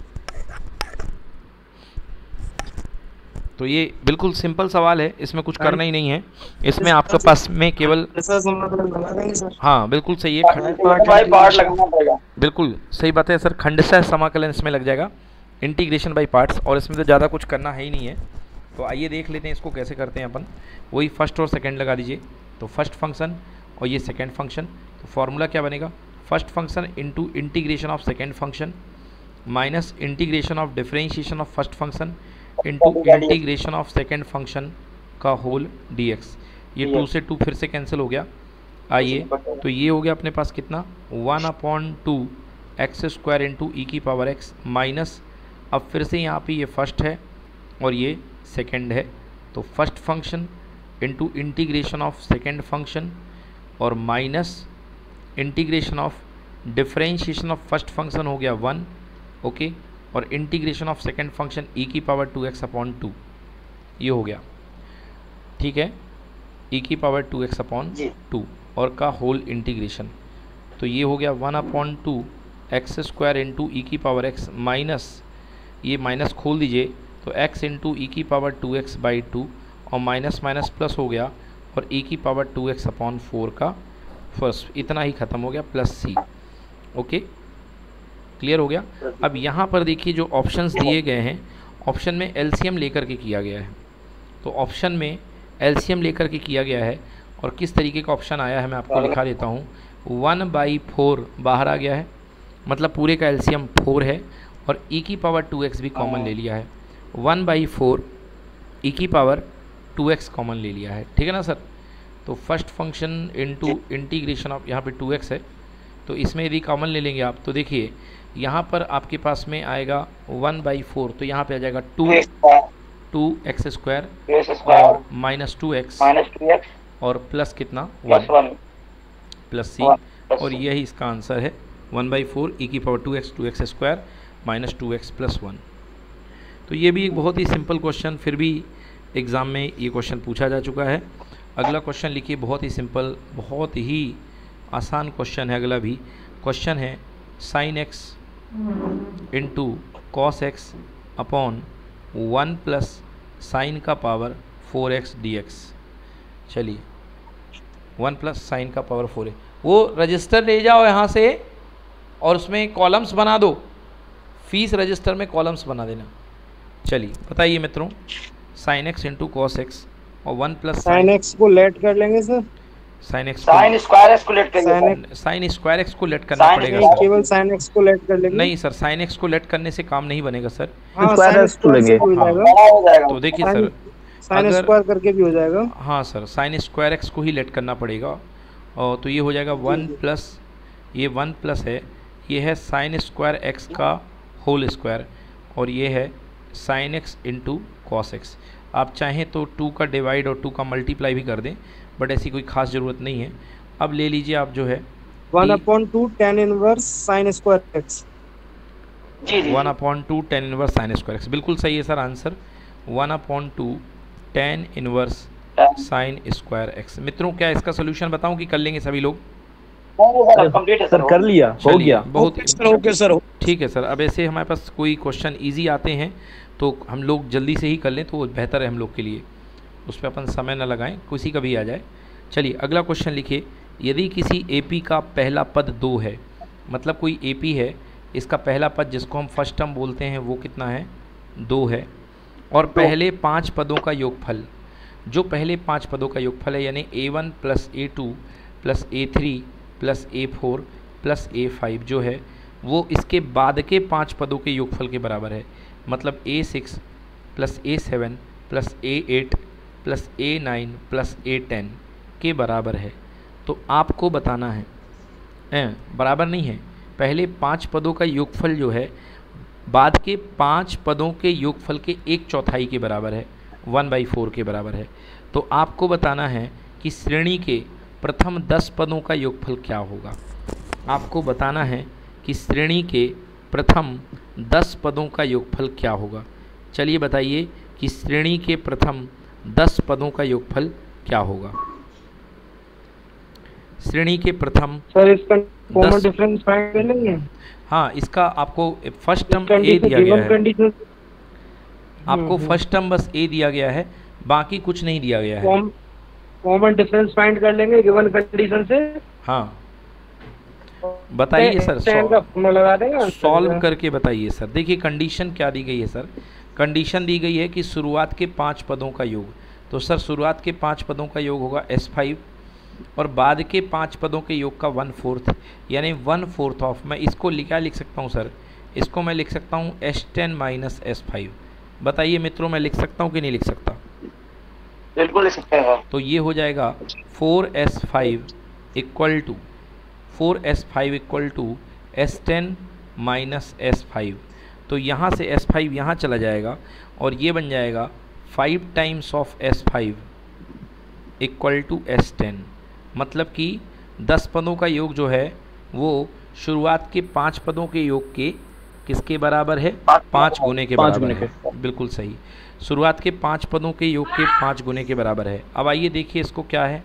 तो ये बिल्कुल सिंपल सवाल है, इसमें कुछ करना ही नहीं है। इसमें आपके पास में केवल, हाँ बिल्कुल सही है, बिल्कुल सही बात है सर, खंडशः समाकलन इसमें लग जाएगा, इंटीग्रेशन बाय पार्ट्स, और इसमें तो ज़्यादा कुछ करना है ही नहीं है। तो आइए देख लेते हैं इसको कैसे करते हैं अपन। वही फर्स्ट और सेकंड लगा दीजिए, तो फर्स्ट फंक्शन और ये सेकंड फंक्शन। तो फॉर्मूला क्या बनेगा, first function into integration of second function minus integration of differentiation of first function into integration of second function का होल डीएक्स। ये टू से टू फिर से कैंसिल हो गया। आइए, तो ये हो गया अपने पास कितना, one upon two x square into e की पावर एक्स माइनस, अब फिर से यहाँ पे ये फर्स्ट है और ये सेकंड है, तो first function into integration of second function और minus integration of differentiation of first function हो गया वन, ओके, और integration of second function e की power two x upon two, ये हो गया, ठीक है, ई की power two x upon two और का होल इंटीग्रेशन। तो ये हो गया one upon two x square into e की पावर एक्स माइनस, ये माइनस खोल दीजिए, तो एक्स इंटू ई की power two x by two और माइनस माइनस प्लस हो गया और ई की power two x upon four का फर्स्ट, इतना ही ख़त्म हो गया, प्लस सी। ओके, क्लियर हो गया। अब यहाँ पर देखिए जो ऑप्शंस दिए गए हैं, ऑप्शन में एलसीएम लेकर के किया गया है। तो ऑप्शन में एलसीएम लेकर के किया गया है, और किस तरीके का ऑप्शन आया है मैं आपको लिखा देता हूँ। वन बाई फोर बाहर आ गया है, मतलब पूरे का एलसीएम फोर है, और ई की पावर टू एक्स भी कॉमन ले लिया है। वन बाई फोर ई की पावर टू एक्स कॉमन ले लिया है, ठीक है ना सर। तो first function into integration of, यहाँ पे टू एक्स है, तो इसमें यदि कॉमन ले लेंगे आप, तो देखिए यहाँ पर आपके पास में आएगा वन बाई फोर, तो यहाँ पे आ जाएगा टू टू एक्स स्क्वायर और माइनस टू एक्स और प्लस कितना वन प्लस सी, और यही इसका आंसर है वन बाई फोर ई की power two x two x square minus two x plus one. तो ये भी एक बहुत ही सिंपल क्वेश्चन, फिर भी एग्ज़ाम में ये क्वेश्चन पूछा जा चुका है। अगला क्वेश्चन लिखिए, बहुत ही सिंपल, बहुत ही आसान क्वेश्चन है। अगला भी क्वेश्चन है sine x into cos x upon one plus sine का power four x d x. चलिए, वन प्लस साइन का पावर फोर है, वो रजिस्टर ले जाओ यहाँ से और उसमें कॉलम्स बना दो, फीस रजिस्टर में कॉलम्स बना देना। चलिए बताइए मित्रों, sine x into cos x और वन प्लस साइन एक्स को लेट कर लेंगे sir, sine x sine square x को लेट करेंगे, साइन स्क्वायर एक्स को लेट करना पड़ेगा सर। केवल साइन एक्स को लेट कर लेंगे, नहीं सर, साइन एक्स को लेट करने से काम नहीं बनेगा सर। हाँ, साइन एक्स को लेंगे, तो देखिए सर, साइन स्क्वायर करके भी हो जाएगा। हाँ सर, साइन स्क्वायर एक्स को ही लेट करना पड़ेगा, और तो ये हो जाएगा वन प्लस, ये वन प्लस है, ये है साइन स्क्वायर एक्स का होल स्क्वायर, और ये है sine x into cos x. आप चाहें तो टू का डिवाइड और टू का मल्टीप्लाई भी कर दें, बट ऐसी कोई खास ज़रूरत नहीं है। अब ले लीजिए आप जो है one upon two ten inverse sine square x, one upon two ten inverse sine square x, बिल्कुल सही है sir answer, one upon two ten inverse sine square x. मित्रों, क्या इसका सोल्यूशन बताऊं कि कर लेंगे सभी लोग? कंप्लीट है सर, कर लिया, हो गया, बहुत ओके सर, ठीक है सर। अब ऐसे हमारे पास कोई क्वेश्चन इजी आते हैं तो हम लोग जल्दी से ही कर लें, तो वो बेहतर है हम लोग के लिए, उस पर अपन समय न लगाएं, किसी का भी आ जाए। चलिए अगला क्वेश्चन लिखिए, यदि किसी एपी का पहला पद दो है, मतलब कोई एपी है, इसका पहला पद जिसको हम फर्स्ट टर्म बोलते हैं वो कितना है, दो है, और पहले पाँच पदों का योगफल, जो पहले पाँच पदों का योगफल है, यानी a one plus a two plus a three plus a four plus a five जो है, वो इसके बाद के पाँच पदों के योगफल के बराबर है। मतलब a six plus a seven plus a eight plus a nine plus a ten के बराबर है। तो आपको बताना है, ए, बराबर नहीं है, पहले पाँच पदों का योगफल जो है बाद के पाँच पदों के योगफल के एक चौथाई के बराबर है, वन बाई फोर के बराबर है। तो आपको बताना है कि श्रेणी के प्रथम दस पदों का योगफल क्या होगा। आपको बताना है कि श्रेणी के प्रथम दस पदों का योगफल क्या होगा। चलिए बताइए कि श्रेणी के प्रथम दस पदों का योगफल क्या होगा। श्रेणी के प्रथम सर इसका कॉमन दस- डिफरेंस फाइंड कर लेंगे। हाँ, इसका आपको फर्स्ट टर्म ए दिया गया है, कंडीशन आपको फर्स्ट टर्म बस ए दिया गया है, बाकी कुछ नहीं दिया गया है। कॉमन डिफरेंस फाइंड कर लेंगे गिवन कंडीशन से। हाँ बताइए सर, टेन का फॉर्मूला लगा देंगे। सॉल्व करके बताइए सर। देखिए कंडीशन क्या दी गई है सर, कंडीशन दी गई है कि शुरुआत के पांच पदों का योग, तो सर शुरुआत के पांच पदों का योग होगा एस फाइव और बाद के पांच पदों के योग का वन फोर्थ, यानी वन फोर्थ ऑफ, मैं इसको क्या लिख सकता हूँ सर, इसको मैं लिख सकता हूँ S ten minus S five. बताइए मित्रों, मैं लिख सकता हूँ कि नहीं लिख सकता? बिल्कुल लिख सकते हैं। तो ये हो जाएगा four S five equal to four S five equal to S ten minus S five. तो यहाँ से एस फाइव यहाँ चला जाएगा और ये बन जाएगा five times of S five equal to S ten. मतलब कि दस पदों का योग जो है वो शुरुआत के पाँच पदों के योग के किसके बराबर है? पाँच गुने के पाँच बराबर गुने है। बिल्कुल सही, शुरुआत के पाँच पदों के योग के पाँच गुने के बराबर है। अब आइए देखिए इसको क्या है,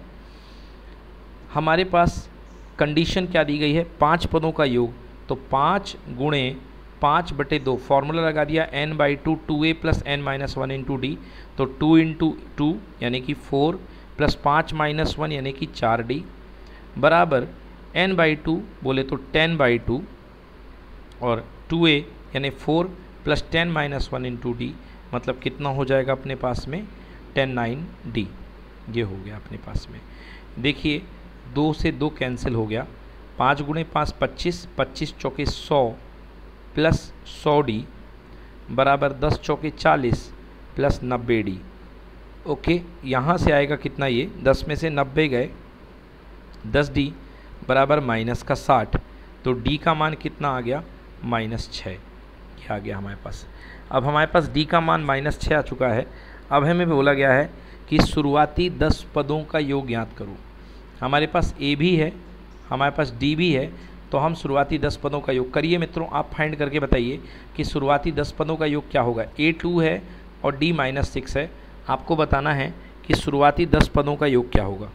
हमारे पास कंडीशन क्या दी गई है, पाँच पदों का योग, तो पाँच गुणे पाँच बटे दो, फॉर्मूला लगा दिया n by two, two a plus n minus one into d, तो टू इंटू टू यानी कि फोर प्लस पाँच माइनस वन यानी कि चार डी बराबर एन बाई टू बोले तो टेन बाई टू और टू ए यानी four plus ten minus one into d, मतलब कितना हो जाएगा अपने पास में टेन नाइन डी। ये हो गया अपने पास में। देखिए दो से दो कैंसिल हो गया, पाँच गुणे पाँच पच्चीस, पच्चीस चौके सौ प्लस सौ डी बराबर दस चौके चालीस प्लस नब्बे डी। ओके, यहाँ से आएगा कितना, ये दस में से नब्बे गए, दस डी बराबर माइनस का साठ, तो डी का मान कितना आ गया माइनस छः। ये आ गया हमारे पास। अब हमारे पास डी का मान माइनस छः आ चुका है। अब हमें बोला गया है कि शुरुआती दस पदों का योग ज्ञात करो। हमारे पास ए भी है, हमारे पास डी भी है, तो हम शुरुआती दस पदों का योग करिए मित्रों, आप फाइंड करके बताइए कि शुरुआती दस पदों का योग क्या होगा। ए टू है और डी माइनस सिक्स है, आपको बताना है कि शुरुआती दस पदों का योग क्या होगा।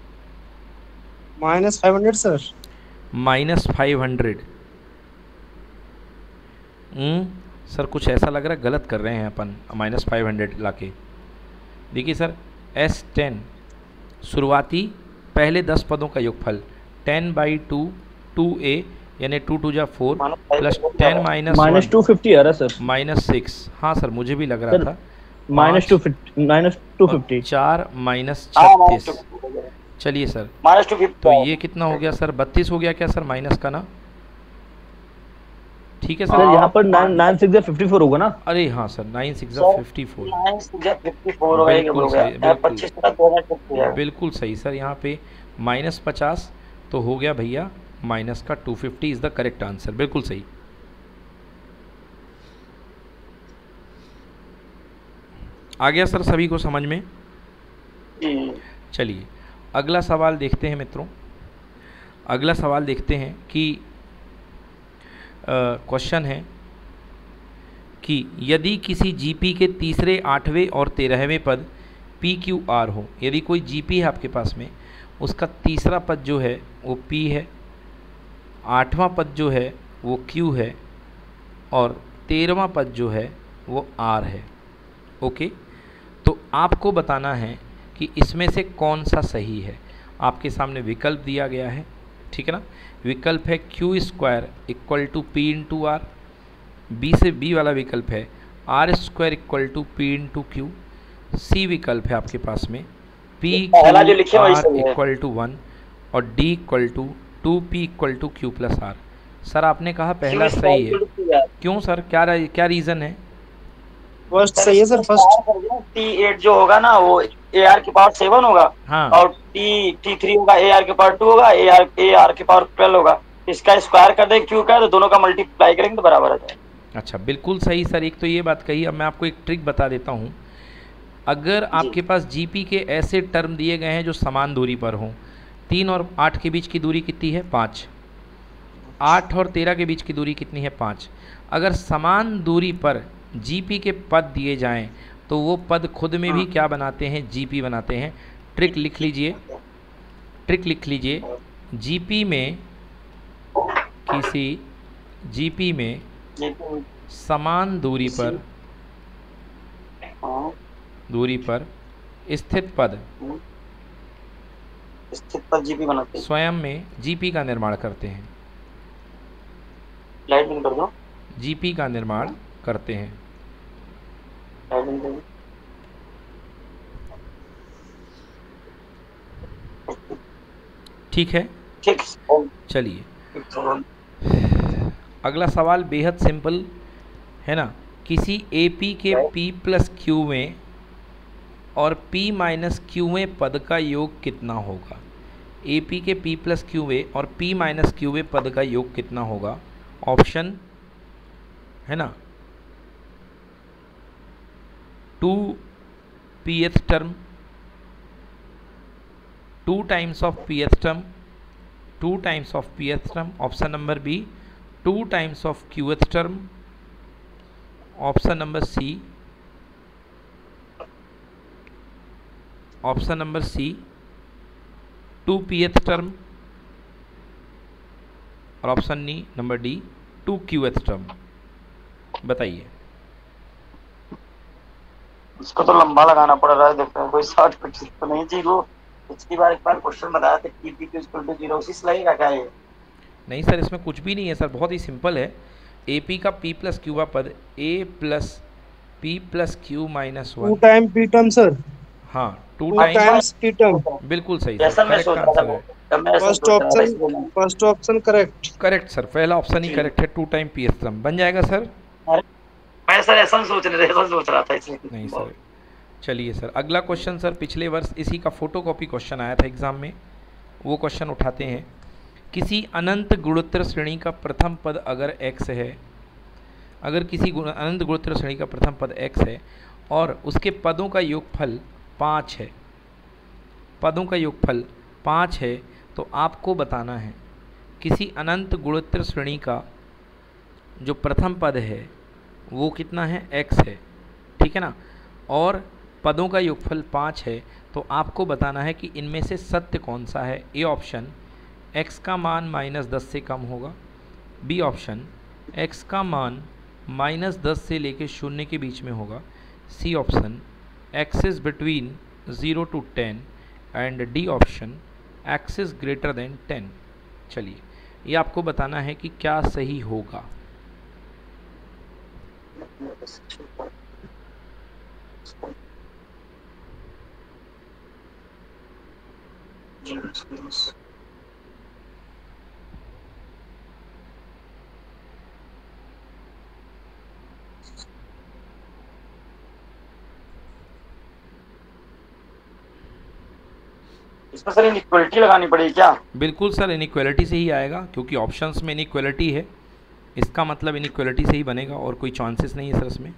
Minus five hundred sir. Minus five hundred sir कुछ ऐसा लग रहा है गलत कर रहे हैं अपन, माइनस फाइव हंड्रेड ला के। देखिए सर एस टेन शुरुआती पहले दस पदों का योगफल ten by two, two a यानी टू टू जा four plus ten minus minus two fifty आ रहा है सर, माइनस सिक्स। हाँ सर मुझे भी लग रहा सर, था minus two fifty minus two fifty चार माइनस छत्तीस। चलिए सर, माइनस टू फिफ्टी, तो ये कितना हो गया सर, बत्तीस हो गया क्या सर माइनस का ना? ठीक है सर सर, यहाँ पर nine nine six fifty four होगा ना? अरे हाँ sir nine six fifty four, fifty four हो गया, पच्चीस का दो हज़ार फिफ्टी है। बिल्कुल सही सर। यहाँ पे माइनस पचास तो हो गया भैया माइनस का two fifty is the correct answer. बिल्कुल सही। आ गया सर सभी को समझ में? चलिए अगला सवाल देखते हैं मित्रों। अगला सवाल देखते हैं कि क्वेश्चन है कि यदि किसी जीपी के तीसरे, आठवें और तेरहवें पद पी क्यू आर हो, यदि कोई जीपी है आपके पास में, उसका तीसरा पद जो है वो पी है, आठवां पद जो है वो क्यू है और तेरहवां पद जो है वो आर है। ओके, तो आपको बताना है कि इसमें से कौन सा सही है। आपके सामने विकल्प दिया गया है, ठीक है ना। विकल्प है q square equal to p into r, B से बी वाला विकल्प है r square equal to p into q, C विकल्प है आपके पास में p q r equal to one और D equal to two p equal to q plus r. Sir आपने कहा पहला सही है, क्यों सर, क्या क्या रीज़न है? फर्स्ट सही है सर, फर्स्ट टी एट जो होगा ना वो ए आर के पावर सेवन होगा, हाँ, और टी टी थ्री होगा ए आर के पावर टू होगा, ए आर ए आर के पावर ट्वेल्व होगा। इसका स्क्वायर कर दे क्यू का, तो दोनों का मल्टीप्लाई करेंगे तो बराबर आ जाएगा। अच्छा बिल्कुल सही सर, एक तो ये बात कही। अब मैं आपको एक ट्रिक बता देता हूँ। अगर आपके पास जीपी के ऐसे टर्म दिए गए हैं जो समान दूरी पर हों, तीन और आठ के बीच की दूरी कितनी है? पाँच। आठ और तेरह के बीच की दूरी कितनी है? पाँच। अगर समान दूरी पर जीपी के पद दिए जाएं तो वो पद खुद में भी क्या बनाते हैं, जीपी बनाते हैं। ट्रिक लिख लीजिए, ट्रिक लिख लीजिए। जीपी में किसी जीपी में समान दूरी पर दूरी पर स्थित पद स्थित पद जीपी बनाते हैं, स्वयं में जीपी का निर्माण करते हैं। लाइट बंद कर दो। जीपी का निर्माण करते हैं। लाइट बंद कर दो। ठीक है, ठीक। चलिए अगला सवाल बेहद सिंपल है ना। किसी एपी के पी प्लस क्यू में और p माइनस क्यू में पद का योग कितना होगा। एपी के p प्लस क्यू में और p माइनस क्यू में पद का योग कितना होगा। ऑप्शन है ना, two p th term, two times of p th term, two times of p th term. Option number B two times of q th term. Option number C option number C two p th term. और option नी number D two q th term. बताइए। इसको तो लंबा लगाना पड़ रहा है, देखते हैं कोई शॉर्टकट तो नहीं जी। वो पिछली बार एक बार क्वेश्चन बताया था कि p इक्वल टू जीरो, उसी से लगेगा क्या ये? नहीं सर, इसमें कुछ भी नहीं है सर, बहुत ही सिंपल है। एपी का p प्लस क्यू का पद a plus p plus q minus one. Two time p term sir. हाँ, two two time times p term. बिल्कुल सही जैसा सर, मैं करेक्ट सोच रहा आंसर है। था, मैं ऐसा फर्स्ट सोच रहा था ऑप्शन इसलिए मैं- first option correct. Correct sir, पहला ऑप्शन ही करेक्ट है, two time p s term बन जाएगा सर। मैं सर ऐसा सोच रहा ऐसा सोच रहा था इसलिए। नहीं सर। चलिए सर, अगला क्वेश्चन सर पिछले वर्ष इसी का फोटोकॉपी क्वेश्चन आया था एग्जाम में, वो क्वेश्चन उठाते हैं। किसी अनंत गुणोत्तर श्रेणी का प्रथम पद अगर x है, अगर किसी गुण अनंत गुणोत्तर श्रेणी का प्रथम पद x है और उसके पदों का योगफल पाँच है, पदों का योगफल पाँच है, तो आपको बताना है किसी अनंत गुणोत्तर श्रेणी का जो प्रथम पद है वो कितना है, x है, ठीक है ना। और पदों का योगफल पाँच है, तो आपको बताना है कि इनमें से सत्य कौन सा है। ए ऑप्शन x का मान माइनस दस से कम होगा, बी ऑप्शन x का मान माइनस दस से लेकर शून्य के बीच में होगा, C option x is between zero two ten and D option x is greater than ten. चलिए ये आपको बताना है कि क्या सही होगा। इसमें सर इनइक्वालिटी लगानी पड़ेगी क्या? बिल्कुल सर, इनइक्वालिटी से ही आएगा क्योंकि ऑप्शंस में इनइक्वालिटी है, इसका मतलब इनइक्वालिटी से ही बनेगा और कोई चांसेस नहीं है सर इसमें।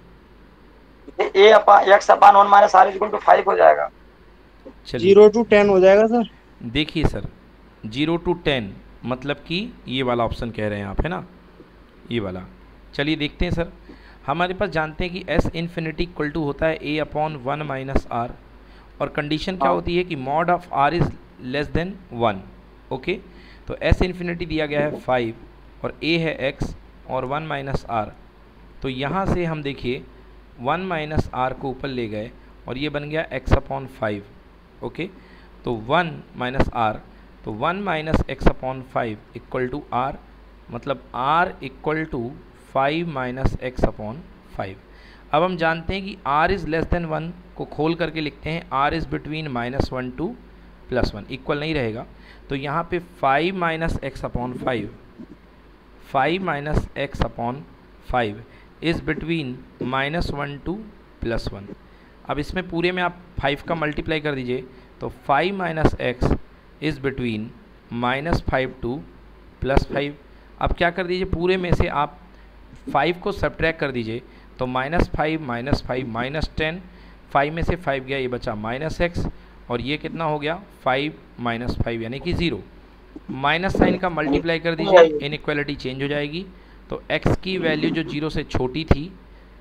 A upon x upon one minus r equal to five हो जाएगा। चलिए जीरो टू टेन हो जाएगा सर। देखिए सर, जीरो टू टेन मतलब कि ये वाला ऑप्शन कह रहे हैं आप, है ना, ये वाला। चलिए देखते हैं सर, हमारे पास जानते हैं कि एस इन्फिनिटी इक्वल टू होता है a upon one minus r, और कंडीशन क्या होती है कि mod of r is less than one. Okay, तो एस इन्फिनिटी दिया गया है फाइव और ए है एक्स और वन माइनस आर। तो यहाँ से हम देखिए वन माइनस आर को ऊपर ले गए और ये बन गया एक्स अपॉन फाइव। ओके, तो वन माइनस आर, तो one minus x upon five equal to r, मतलब r equal to five minus x upon five. अब हम जानते हैं कि r is less than one को खोल करके लिखते हैं r is between minus one two plus one, equal नहीं रहेगा। तो यहाँ पे five minus x upon five, five minus x upon five is between minus one two plus one. अब इसमें पूरे में आप फाइव का मल्टीप्लाई कर दीजिए, तो five minus x is between minus five two plus five. अब क्या कर दीजिए, पूरे में से आप फाइव को सब्ट्रैक्ट कर दीजिए, तो minus five minus five minus ten, five में से फाइव गया, ये बचा माइनस एक्स, और ये कितना हो गया फाइव माइनस फाइव यानी कि ज़ीरो। माइनस साइन का मल्टीप्लाई कर दीजिए, इनइक्वालिटी चेंज हो जाएगी। तो x की वैल्यू जो जीरो से छोटी थी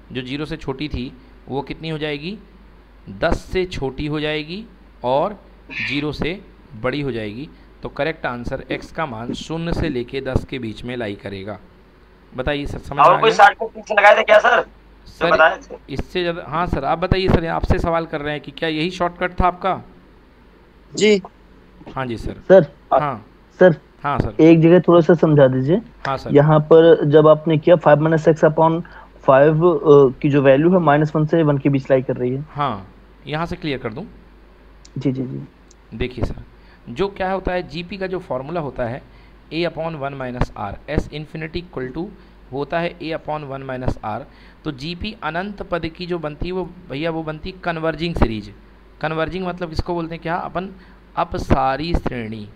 जो जीरो से छोटी थी वो कितनी हो जाएगी, दस से छोटी हो जाएगी और जीरो से बड़ी हो जाएगी। तो करेक्ट आंसर x का मान शून्य से लेके दस के बीच में लाई करेगा। बताइए सर, समझ और कोई शॉर्टकट पीछे लगाए थे क्या सर? सर इससे ज़्यादा, हाँ सर आप बताइए सर, आपसे सवाल कर रहे हैं कि क्या यही शॉर्टकट था आपका? जी हाँ जी सर। सर हाँ सर हाँ सर एक जगह थोड़ा सा समझा दीजिए। हाँ सर। यहाँ पर जब आपने किया five minus x upon five की जो वैल्यू है माइनस वन से वन के बीच लाई कर रही है। हाँ, यहाँ से क्लियर कर दूँ। जी जी जी। देखिए सर, जो क्या होता है जीपी का जो फॉर्मूला होता है a upon one minus r, S infinity equal to होता है a upon one minus r. तो जीपी अनंत पद की जो बनती है वो भैया वो बनती कन्वर्जिंग सीरीज। कन्वर्जिंग मतलब किसको बोलते हैं, क्या अपन, अपसारी श्रेणी,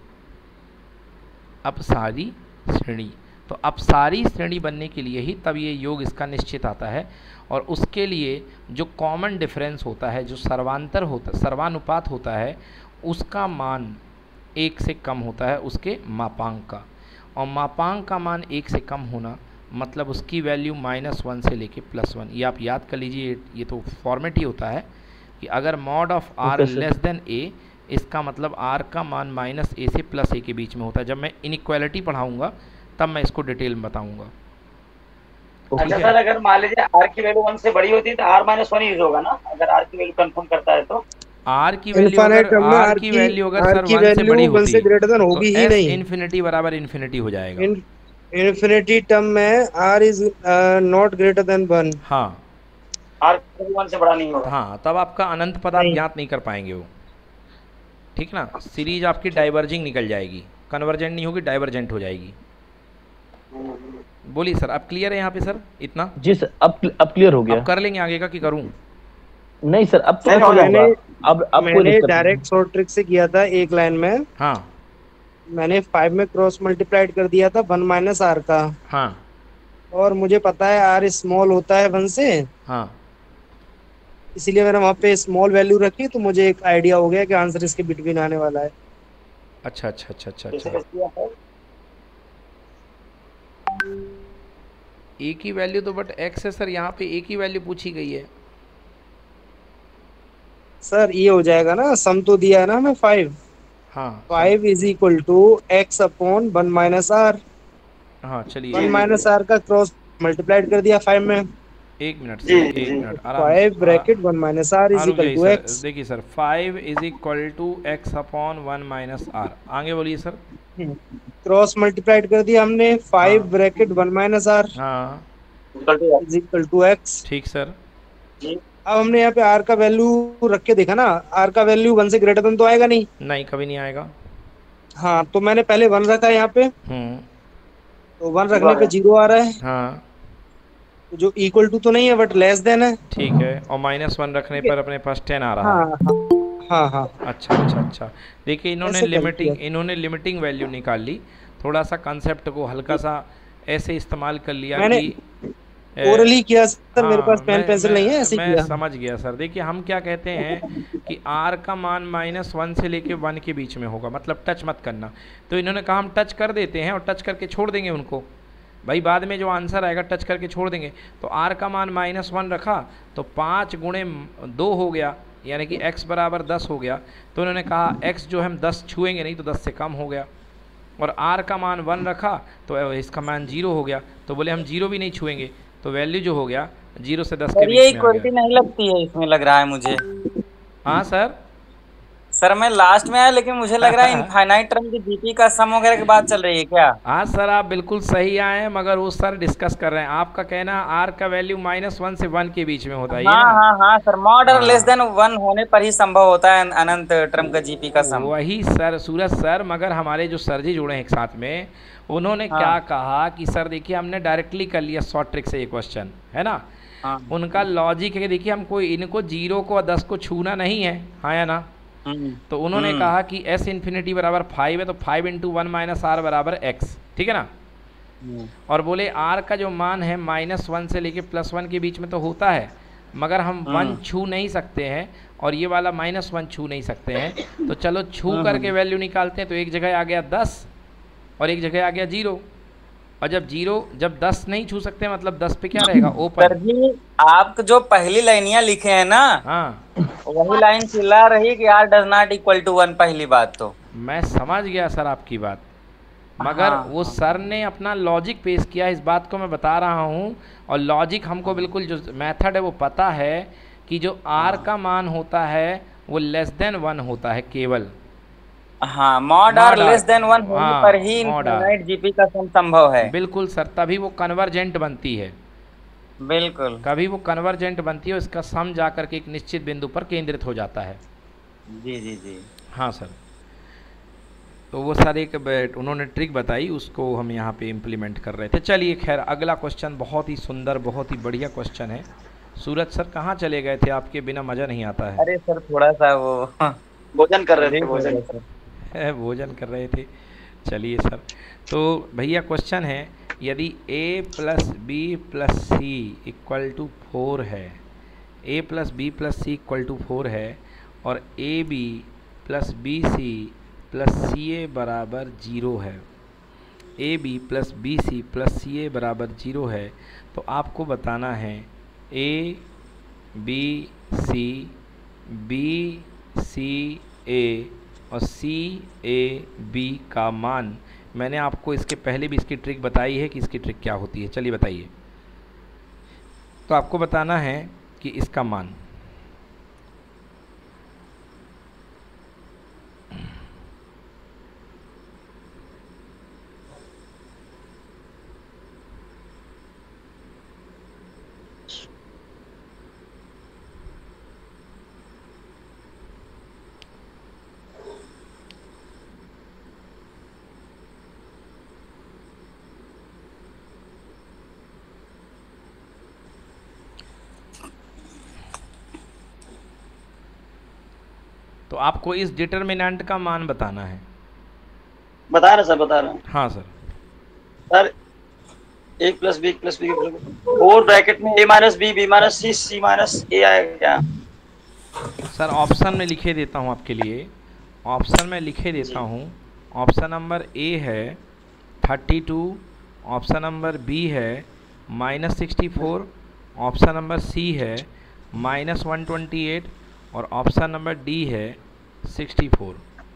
अपसारी श्रेणी। तो अपसारी श्रेणी बनने के लिए ही तब ये योग इसका निश्चित आता है। और उसके लिए जो कॉमन डिफरेंस होता है, जो सर्वांतर होता सर्वानुपात होता है, उसका मान एक से कम होता है उसके मापांक का। और मापांक का मान एक से कम होना मतलब उसकी वैल्यू माइनस वन से लेके प्लस वन। ये आप याद कर लीजिए, ये तो फॉर्मेट ही होता है कि अगर mod of r less than a, इसका मतलब आर का मान माइनस ए से प्लस ए के बीच में होता है। जब मैं इनइक्वालिटी पढ़ाऊँगा तब मैं इसको डिटेल में बताऊँगा। अच्छा सर, अगर मान लीजिए आर की वैल्यू वन से बड़ी होती है तो आर माइनस वन यूज होगा ना, अगर आर की वैल्यू कंफर्म करता है तो? आर की वैल्यू अगर आर की वैल्यू अगर सर वन से बड़ी होती है ग्रेटर देन होगी ही नहीं, इन्फिनिटी बराबर इन्फिनिटी हो जाएगा। इन्फिनिटी टर्म में r is not greater than one. हाँ, आर वन से बड़ा नहीं होगा। हाँ, तब आपका अनंत पद आप ज्ञात नहीं कर पाएंगे वो, ठीक ना। सीरीज आपकी डाइवर्जिंग निकल जाएगी, कन्वर्जेंट नहीं होगी, डाइवर्जेंट हो जाएगी। बोलिए सर, आप क्लियर है यहाँ पे सर? इतना जी सर, अब अब क्लियर हो गया। अब कर लेंगे आगे का कि करूँ? नहीं सर, अब तो मैंने मैंने अब अब मैंने डायरेक्ट शॉर्ट ट्रिक से किया था एक लाइन में। हाँ, मैंने फाइव में क्रॉस मल्टीप्लाइड कर दिया था वन माइनस आर का। हाँ, और मुझे पता है आर स्मॉल होता है वन से, हाँ, इसीलिए मैंने वहाँ पे स्मॉल वैल्यू रखी, तो मुझे एक आइडिया हो गया कि आंसर इसके बिटवीन आने वाला है। अच्छा अच्छा अच्छा अच्छा अच्छा। एक ही वैल्यू तो बट एक्स है सर, यहाँ पे एक ही वैल्यू पूछी गई है सर। ये हो जाएगा ना, सम तो दिया है ना हमें फाइव। हाँ, five is equal to x upon one minus r. हाँ चलिए, वन माइनस आर का क्रॉस मल्टीप्लाइड कर दिया फाइव में। एक मिनट सर, एक मिनट आराम से। Five bracket one minus r is equal to x. देखिए sir, five is equal to x upon one minus r. आगे बोलिए सर। क्रॉस मल्टीप्लाइड कर दिया हमने, five bracket one minus r हाँ इज इक्वल टू एक्स। ठीक sir. अब हमने यहाँ पे आर का वैल्यू रख के देखा ना, आर का वैल्यू वन से ग्रेटर देन तो आएगा नहीं। नहीं, कभी नहीं आएगा। हाँ, तो मैंने पहले वन रखा है यहाँ पे, हम्म, तो वन रखने पे जीरो आ रहा है। हाँ, तो जो इक्वल टू तो नहीं है बट लेस देन है। ठीक है, और माइनस वन रखने पर अपने पास टेन आ रहा है। हाँ हाँ हाँ हाँ। अच्छा अच्छा अच्छा। देखिए इन्होंने ऐसे लिमिटिंग करके। इन्होंने लिमिटिंग वैल्यू निकाल ली, थोड़ा सा कंसेप्ट को हल्का सा ऐसे इस्तेमाल कर लिया मैंने कि ओरली किया सर, मेरे हाँ, पास पेन मैं- पेंसिल मैं- नहीं है, ऐसे मैं किया। समझ गया सर। देखिए हम क्या कहते हैं कि आर का मान माइनस वन से लेके वन के बीच में होगा, मतलब टच मत करना। तो इन्होंने कहा हम टच कर देते हैं और टच करके छोड़ देंगे उनको, भाई बाद में जो आंसर आएगा टच करके छोड़ देंगे। तो आर का मान माइनस वन रखा तो पाँच गुणे दो हो गया, यानी कि x बराबर दस हो गया। तो उन्होंने कहा x जो हम दस छुएंगे नहीं तो दस से कम हो गया। और r का मान वन रखा तो इसका मान जीरो हो गया, तो बोले हम जीरो भी नहीं छुएंगे, तो वैल्यू जो हो गया जीरो से दस के बीच में आ इक्वलिटी गया। नहीं लगती है इसमें, लग रहा है मुझे। हाँ सर, सर मैं लास्ट में आया, लेकिन मुझे लग रहा है इनफाइनाइट टर्म की जीपी का सम वगैरह की बात चल रही है क्या? हाँ सर आप बिल्कुल सही आए हैं, मगर वो सर डिस्कस कर रहे हैं। आपका कहना आर का वैल्यू माइनस वन से वन के बीच में होता है, ये हाँ ना? हाँ हाँ सर, मॉड और हाँ। लेस देन वन होने पर ही संभव होता है अनंत टर्म का जीपी का सम। वही सर सूरज सर, मगर हमारे जो सर जी जुड़े हैं एक साथ में, उन्होंने हाँ। क्या कहा कि सर देखिए हमने डायरेक्टली कर लिया शॉर्ट ट्रिक से ये क्वेश्चन, है ना? हाँ। उनका लॉजिक है कि देखिए हमको इनको जीरो को और दस को छूना नहीं है, हाँ या ना? हम्म, तो उन्होंने हम्म। कहा कि एस इन्फिनिटी बराबर फाइव है, तो five into one minus r बराबर एक्स, ठीक है ना? हम्म, और बोले आर का जो मान है माइनस वन से लेके प्लस वन के बीच में तो होता है, मगर हम वन हम्म। छू नहीं सकते हैं और ये वाला माइनस वन छू नहीं सकते हैं। तो चलो छू हम्म। करके वैल्यू निकालते हैं, तो एक जगह आ गया दस और एक जगह आ गया जीरो। और जब जीरो जब दस नहीं छू सकते मतलब दस पे क्या रहेगा? Sir open. जी आप जो पहली लाइनियां लिखे हैं ना, हाँ वही लाइन चिल्ला रही कि r does not equal to one. पहली बात तो मैं समझ गया सर आपकी बात, मगर हाँ, वो सर ने अपना लॉजिक पेश किया, इस बात को मैं बता रहा हूँ। और लॉजिक हमको बिल्कुल जो मेथड है वो पता है कि जो आर का मान होता है वो लेस देन वन होता है केवल। हाँ, mod r mod r, less than one होने हाँ, पर ही मॉड आर। इनफाइनाइट जीपी का सम संभव है। बिल्कुल सर, तभी वो कन्वर्जेंट बनती है। बिल्कुल, कभी वो कन्वर्जेंट बनती है, इसका सम जा करके एक निश्चित बिंदु पर केंद्रित हो जाता है। जी जी जी। हाँ सर, तो वो सर एक ब- उन्होंने ट्रिक बताई, उसको हम यहाँ पे इम्प्लीमेंट कर रहे थे। चलिए खैर, अगला क्वेश्चन बहुत ही सुंदर, बहुत ही बढ़िया क्वेश्चन है। सूरज सर कहाँ चले गए थे? आपके बिना मज़ा नहीं आता है। अरे सर थोड़ा सा वो भोजन कर रहे थे, लेट हो भोजन। गया सर। है, भोजन कर रहे थे। चलिए सर, तो भैया क्वेश्चन है, यदि a plus b plus c equal to four है, a plus b plus c equal to four है, और a b plus b c plus c a बराबर जीरो है, a b plus b c plus c a बराबर zero है, तो आपको बताना है a b C B C ए और सी ए बी का मान। मैंने आपको इसके पहले भी इसकी ट्रिक बताई है कि इसकी ट्रिक क्या होती है। चलिए बताइए। तो आपको बताना है कि इसका मान तो आपको इस डिटर्मिनेंट का मान बताना है। बता रहे सर, बता रहे हैं हाँ sir, sir. A plus b plus b four bracket में a minus b b minus c c minus a आएगा क्या? सर ऑप्शन में लिखे देता हूँ आपके लिए, ऑप्शन में लिखे देता हूँ। ऑप्शन नंबर ए है thirty two, option number B है minus sixty four, option number C है माइनस वन ट्वेंटी एट, और ऑप्शन नंबर डी है सिक्सटी फोर।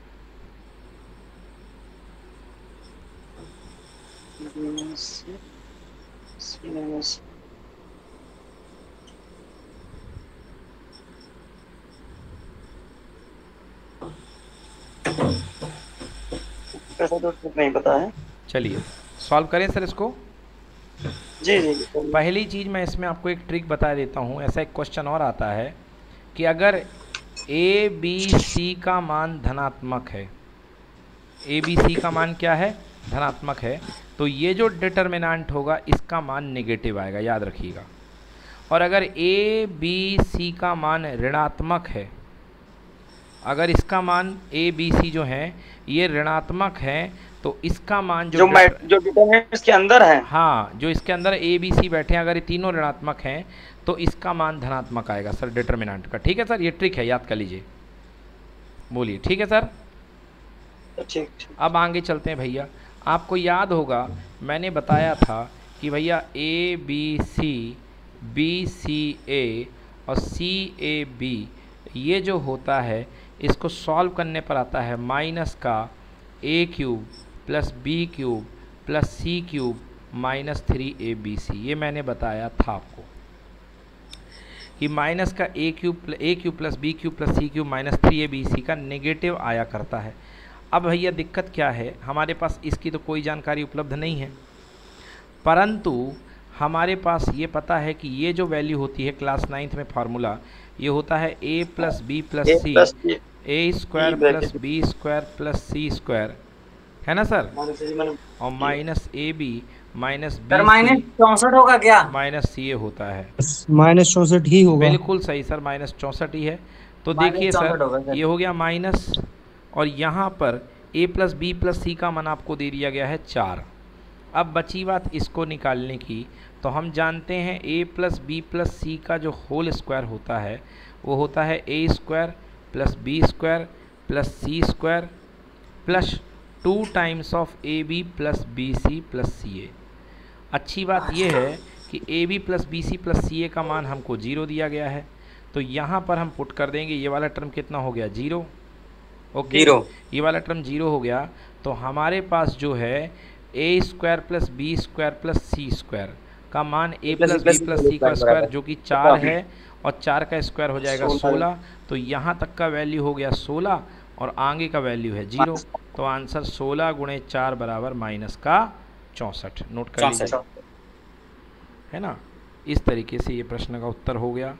ऐसा तो नहीं पता है। चलिए सॉल्व करें सर इसको। जी जी जी। पहली चीज़ मैं इसमें आपको एक ट्रिक बता देता हूँ। ऐसा एक क्वेश्चन और आता है कि अगर ए बी सी का मान धनात्मक है, ए बी सी का मान क्या है? धनात्मक है, तो ये जो डिटर्मिनेंट होगा इसका मान नेगेटिव आएगा, याद रखिएगा। और अगर ए बी सी का मान ऋणात्मक है, अगर इसका मान ए बी सी जो है ये ऋणात्मक है, तो इसका मान जो जो मैट जो डिटरमिनेंट्स के अंदर है, हाँ, जो इसके अंदर ए बी सी बैठे हैं, अगर ये तीनों ऋणात्मक हैं तो इसका मान धनात्मक आएगा सर डिटर्मिनेंट का। ठीक है सर, ये ट्रिक है, याद कर लीजिए। बोलिए ठीक है सर। ठीक ठीक। अब आगे चलते हैं भैया। आपको याद होगा मैंने बताया था कि भैया ए बी सी बी सी ए और सी ए बी ये जो होता है इसको सॉल्व करने पर आता है माइनस का a cube plus b cube plus c cube minus three a b c. ये मैंने बताया था आपको कि माइनस का a cube a cube plus b cube plus c cube minus three a b c का नेगेटिव आया करता है। अब भैया दिक्कत क्या है, हमारे पास इसकी तो कोई जानकारी उपलब्ध नहीं है, परंतु हमारे पास ये पता है कि ये जो वैल्यू होती है क्लास नाइन्थ में फार्मूला ये होता है a plus b plus c a square plus b square plus c square, है ना सर, और minus a b minus b minus चौसठ होगा क्या? माइनस सी ए होता है। माइनस चौसठ ही होगा। बिल्कुल सही सर, माइनस चौंसठ ही है। तो देखिए सर ये हो गया माइनस, और यहाँ पर a plus b plus c का मान आपको दे दिया गया है चार। अब बची बात इसको निकालने की, तो हम जानते हैं a plus b plus c का जो होल स्क्वायर होता है वो होता है a square plus b square plus c square plus two times of a b plus b c plus c a. अच्छी बात यह है कि a b plus b c plus c a का मान हमको जीरो दिया गया है, तो यहाँ पर हम पुट कर देंगे ये वाला टर्म कितना हो गया जीरो। Okay zero. ये वाला टर्म जीरो हो गया, तो हमारे पास जो है a square plus b square plus c square का मान a plus b plus c का स्क्वायर जो कि चार है, और चार का स्क्वायर हो जाएगा सोलह। तो यहाँ तक का वैल्यू हो गया सोलह और आगे का वैल्यू है जीरो। तो आंसर सोलह गुणे चार बराबर माइनस का चौंसठ। नोट कर लीजिए, है ना। इस तरीके से ये प्रश्न का उत्तर हो गया।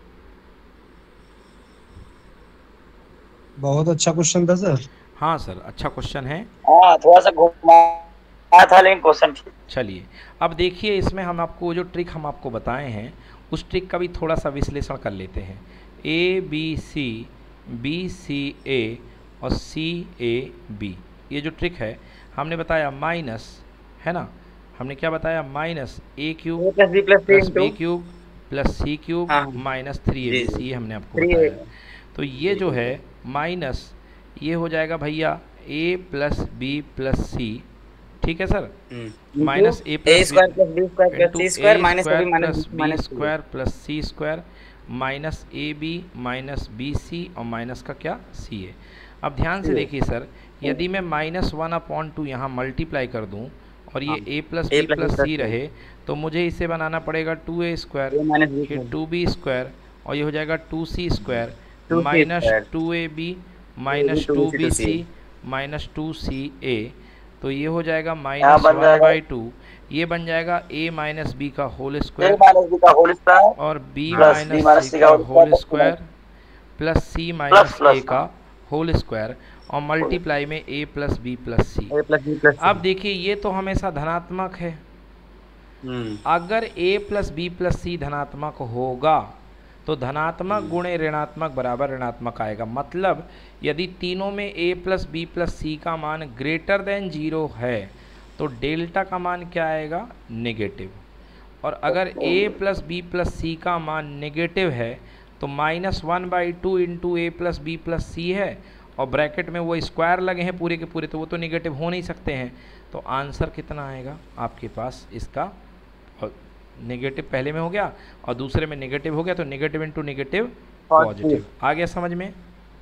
बहुत अच्छा क्वेश्चन था सर। हाँ सर, अच्छा क्वेश्चन है। हाँ थोड़ा सा घुमाया था लेकिन क्वेश्चन ठीक। चलिए अब देखिए, इसमें हम आपको जो ट्रिक हम आपको बताए हैं उस ट्रिक का भी थोड़ा सा विश्लेषण कर लेते हैं। ए बी सी, बी सी ए और सी ए बी, ये जो ट्रिक है हमने बताया माइनस, है ना, हमने क्या बताया, minus a cube plus b plus plus b cube plus c cube minus three a b c, हमने आपको बताया। तो ये जो है माइनस ये हो जाएगा भैया a plus b plus c, ठीक है sir, minus a a square plus b square plus c square minus b minus b square plus c square minus a b minus b c और minus का क्या सी ए। अब ध्यान से देखिए sir, यदि मैं माइनस वन अपॉन टू यहाँ मल्टीप्लाई कर दूँ और ये a plus b plus c रहे, तो मुझे इसे बनाना पड़ेगा टू ए स्क्वायर फिर टू बी स्क्वायर और ये हो जाएगा two c square minus two a b minus two b c minus two c a. तो ये हो जाएगा माइनस वन बाई टू, ये बन जाएगा a माइनस बी का होल स्क्वायर और b माइनस सी का whole square plus c minus a का होल स्क्वायर और मल्टीप्लाई में a plus b plus c. अब देखिए ये तो हमेशा धनात्मक है, अगर a plus b plus c धनात्मक होगा तो धनात्मक गुणे ऋणात्मक बराबर ऋणात्मक आएगा। मतलब यदि तीनों में a plus b plus c का मान ग्रेटर देन जीरो है तो डेल्टा का मान क्या आएगा, नेगेटिव। और अगर a plus b plus c का मान नेगेटिव है तो minus one by two into a plus b plus c है और ब्रैकेट में वो स्क्वायर लगे हैं पूरे के पूरे, तो वो तो नेगेटिव हो नहीं सकते हैं। तो आंसर कितना आएगा आपके पास इसका, नेगेटिव पहले में हो गया और दूसरे में नेगेटिव हो गया, तो नेगेटिव इंटू नेगेटिव पॉजिटिव। आ गया समझ में?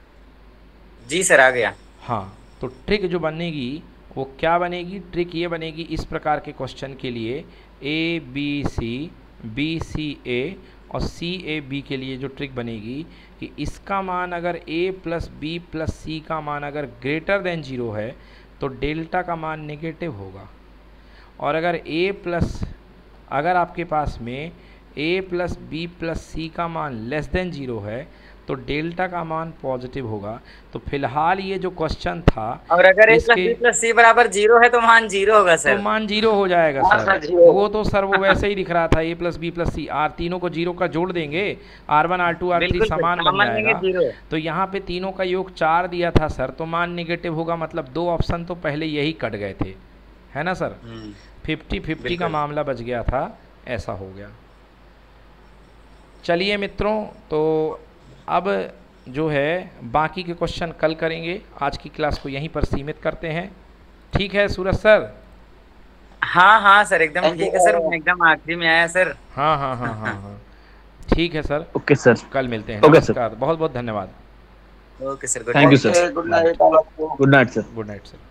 जी सर आ गया। हाँ, तो ट्रिक जो बनेगी वो क्या बनेगी, ट्रिक ये बनेगी इस प्रकार के क्वेश्चन के लिए ए बी सी बी सी ए और सी ए बी के लिए जो ट्रिक बनेगी कि इसका मान अगर a plus b plus c का मान अगर ग्रेटर देन जीरो है तो डेल्टा का मान नेगेटिव होगा, और अगर a प्लस अगर आपके पास में a plus b plus c का मान लेस देन जीरो है तो डेल्टा का मान पॉजिटिव होगा। तो फिलहाल ये जो क्वेश्चन था, और अगर a plus b plus c बराबर जीरो है तो मान जीरो होगा सर, तो मान जीरो हो जाएगा सर। वो तो सर वो वैसे ही दिख रहा था, a plus b plus c, R तीनों को जीरो का जोड़ देंगे, R one R two R three समान बन जाएगा। तो यहाँ पे तीनों का योग चार दिया था सर, तो मान निगेटिव होगा, मतलब दो ऑप्शन तो पहले यही कट गए थे, है ना सर। फिफ्टी फिफ्टी का मामला बच गया था, ऐसा हो गया। चलिए मित्रों, तो अब जो है बाकी के क्वेश्चन कल करेंगे, आज की क्लास को यहीं पर सीमित करते हैं। ठीक है सूरज सर? हाँ हाँ सर एकदम ठीक है सर, एकदम आखिरी में आया सर। हाँ हाँ हाँ हाँ हाँ ठीक है सर। ओके सर, कल मिलते हैं। ओके सर, बहुत बहुत धन्यवाद। Okay sir, thank you sir, good night. Good night sir. Good night sir.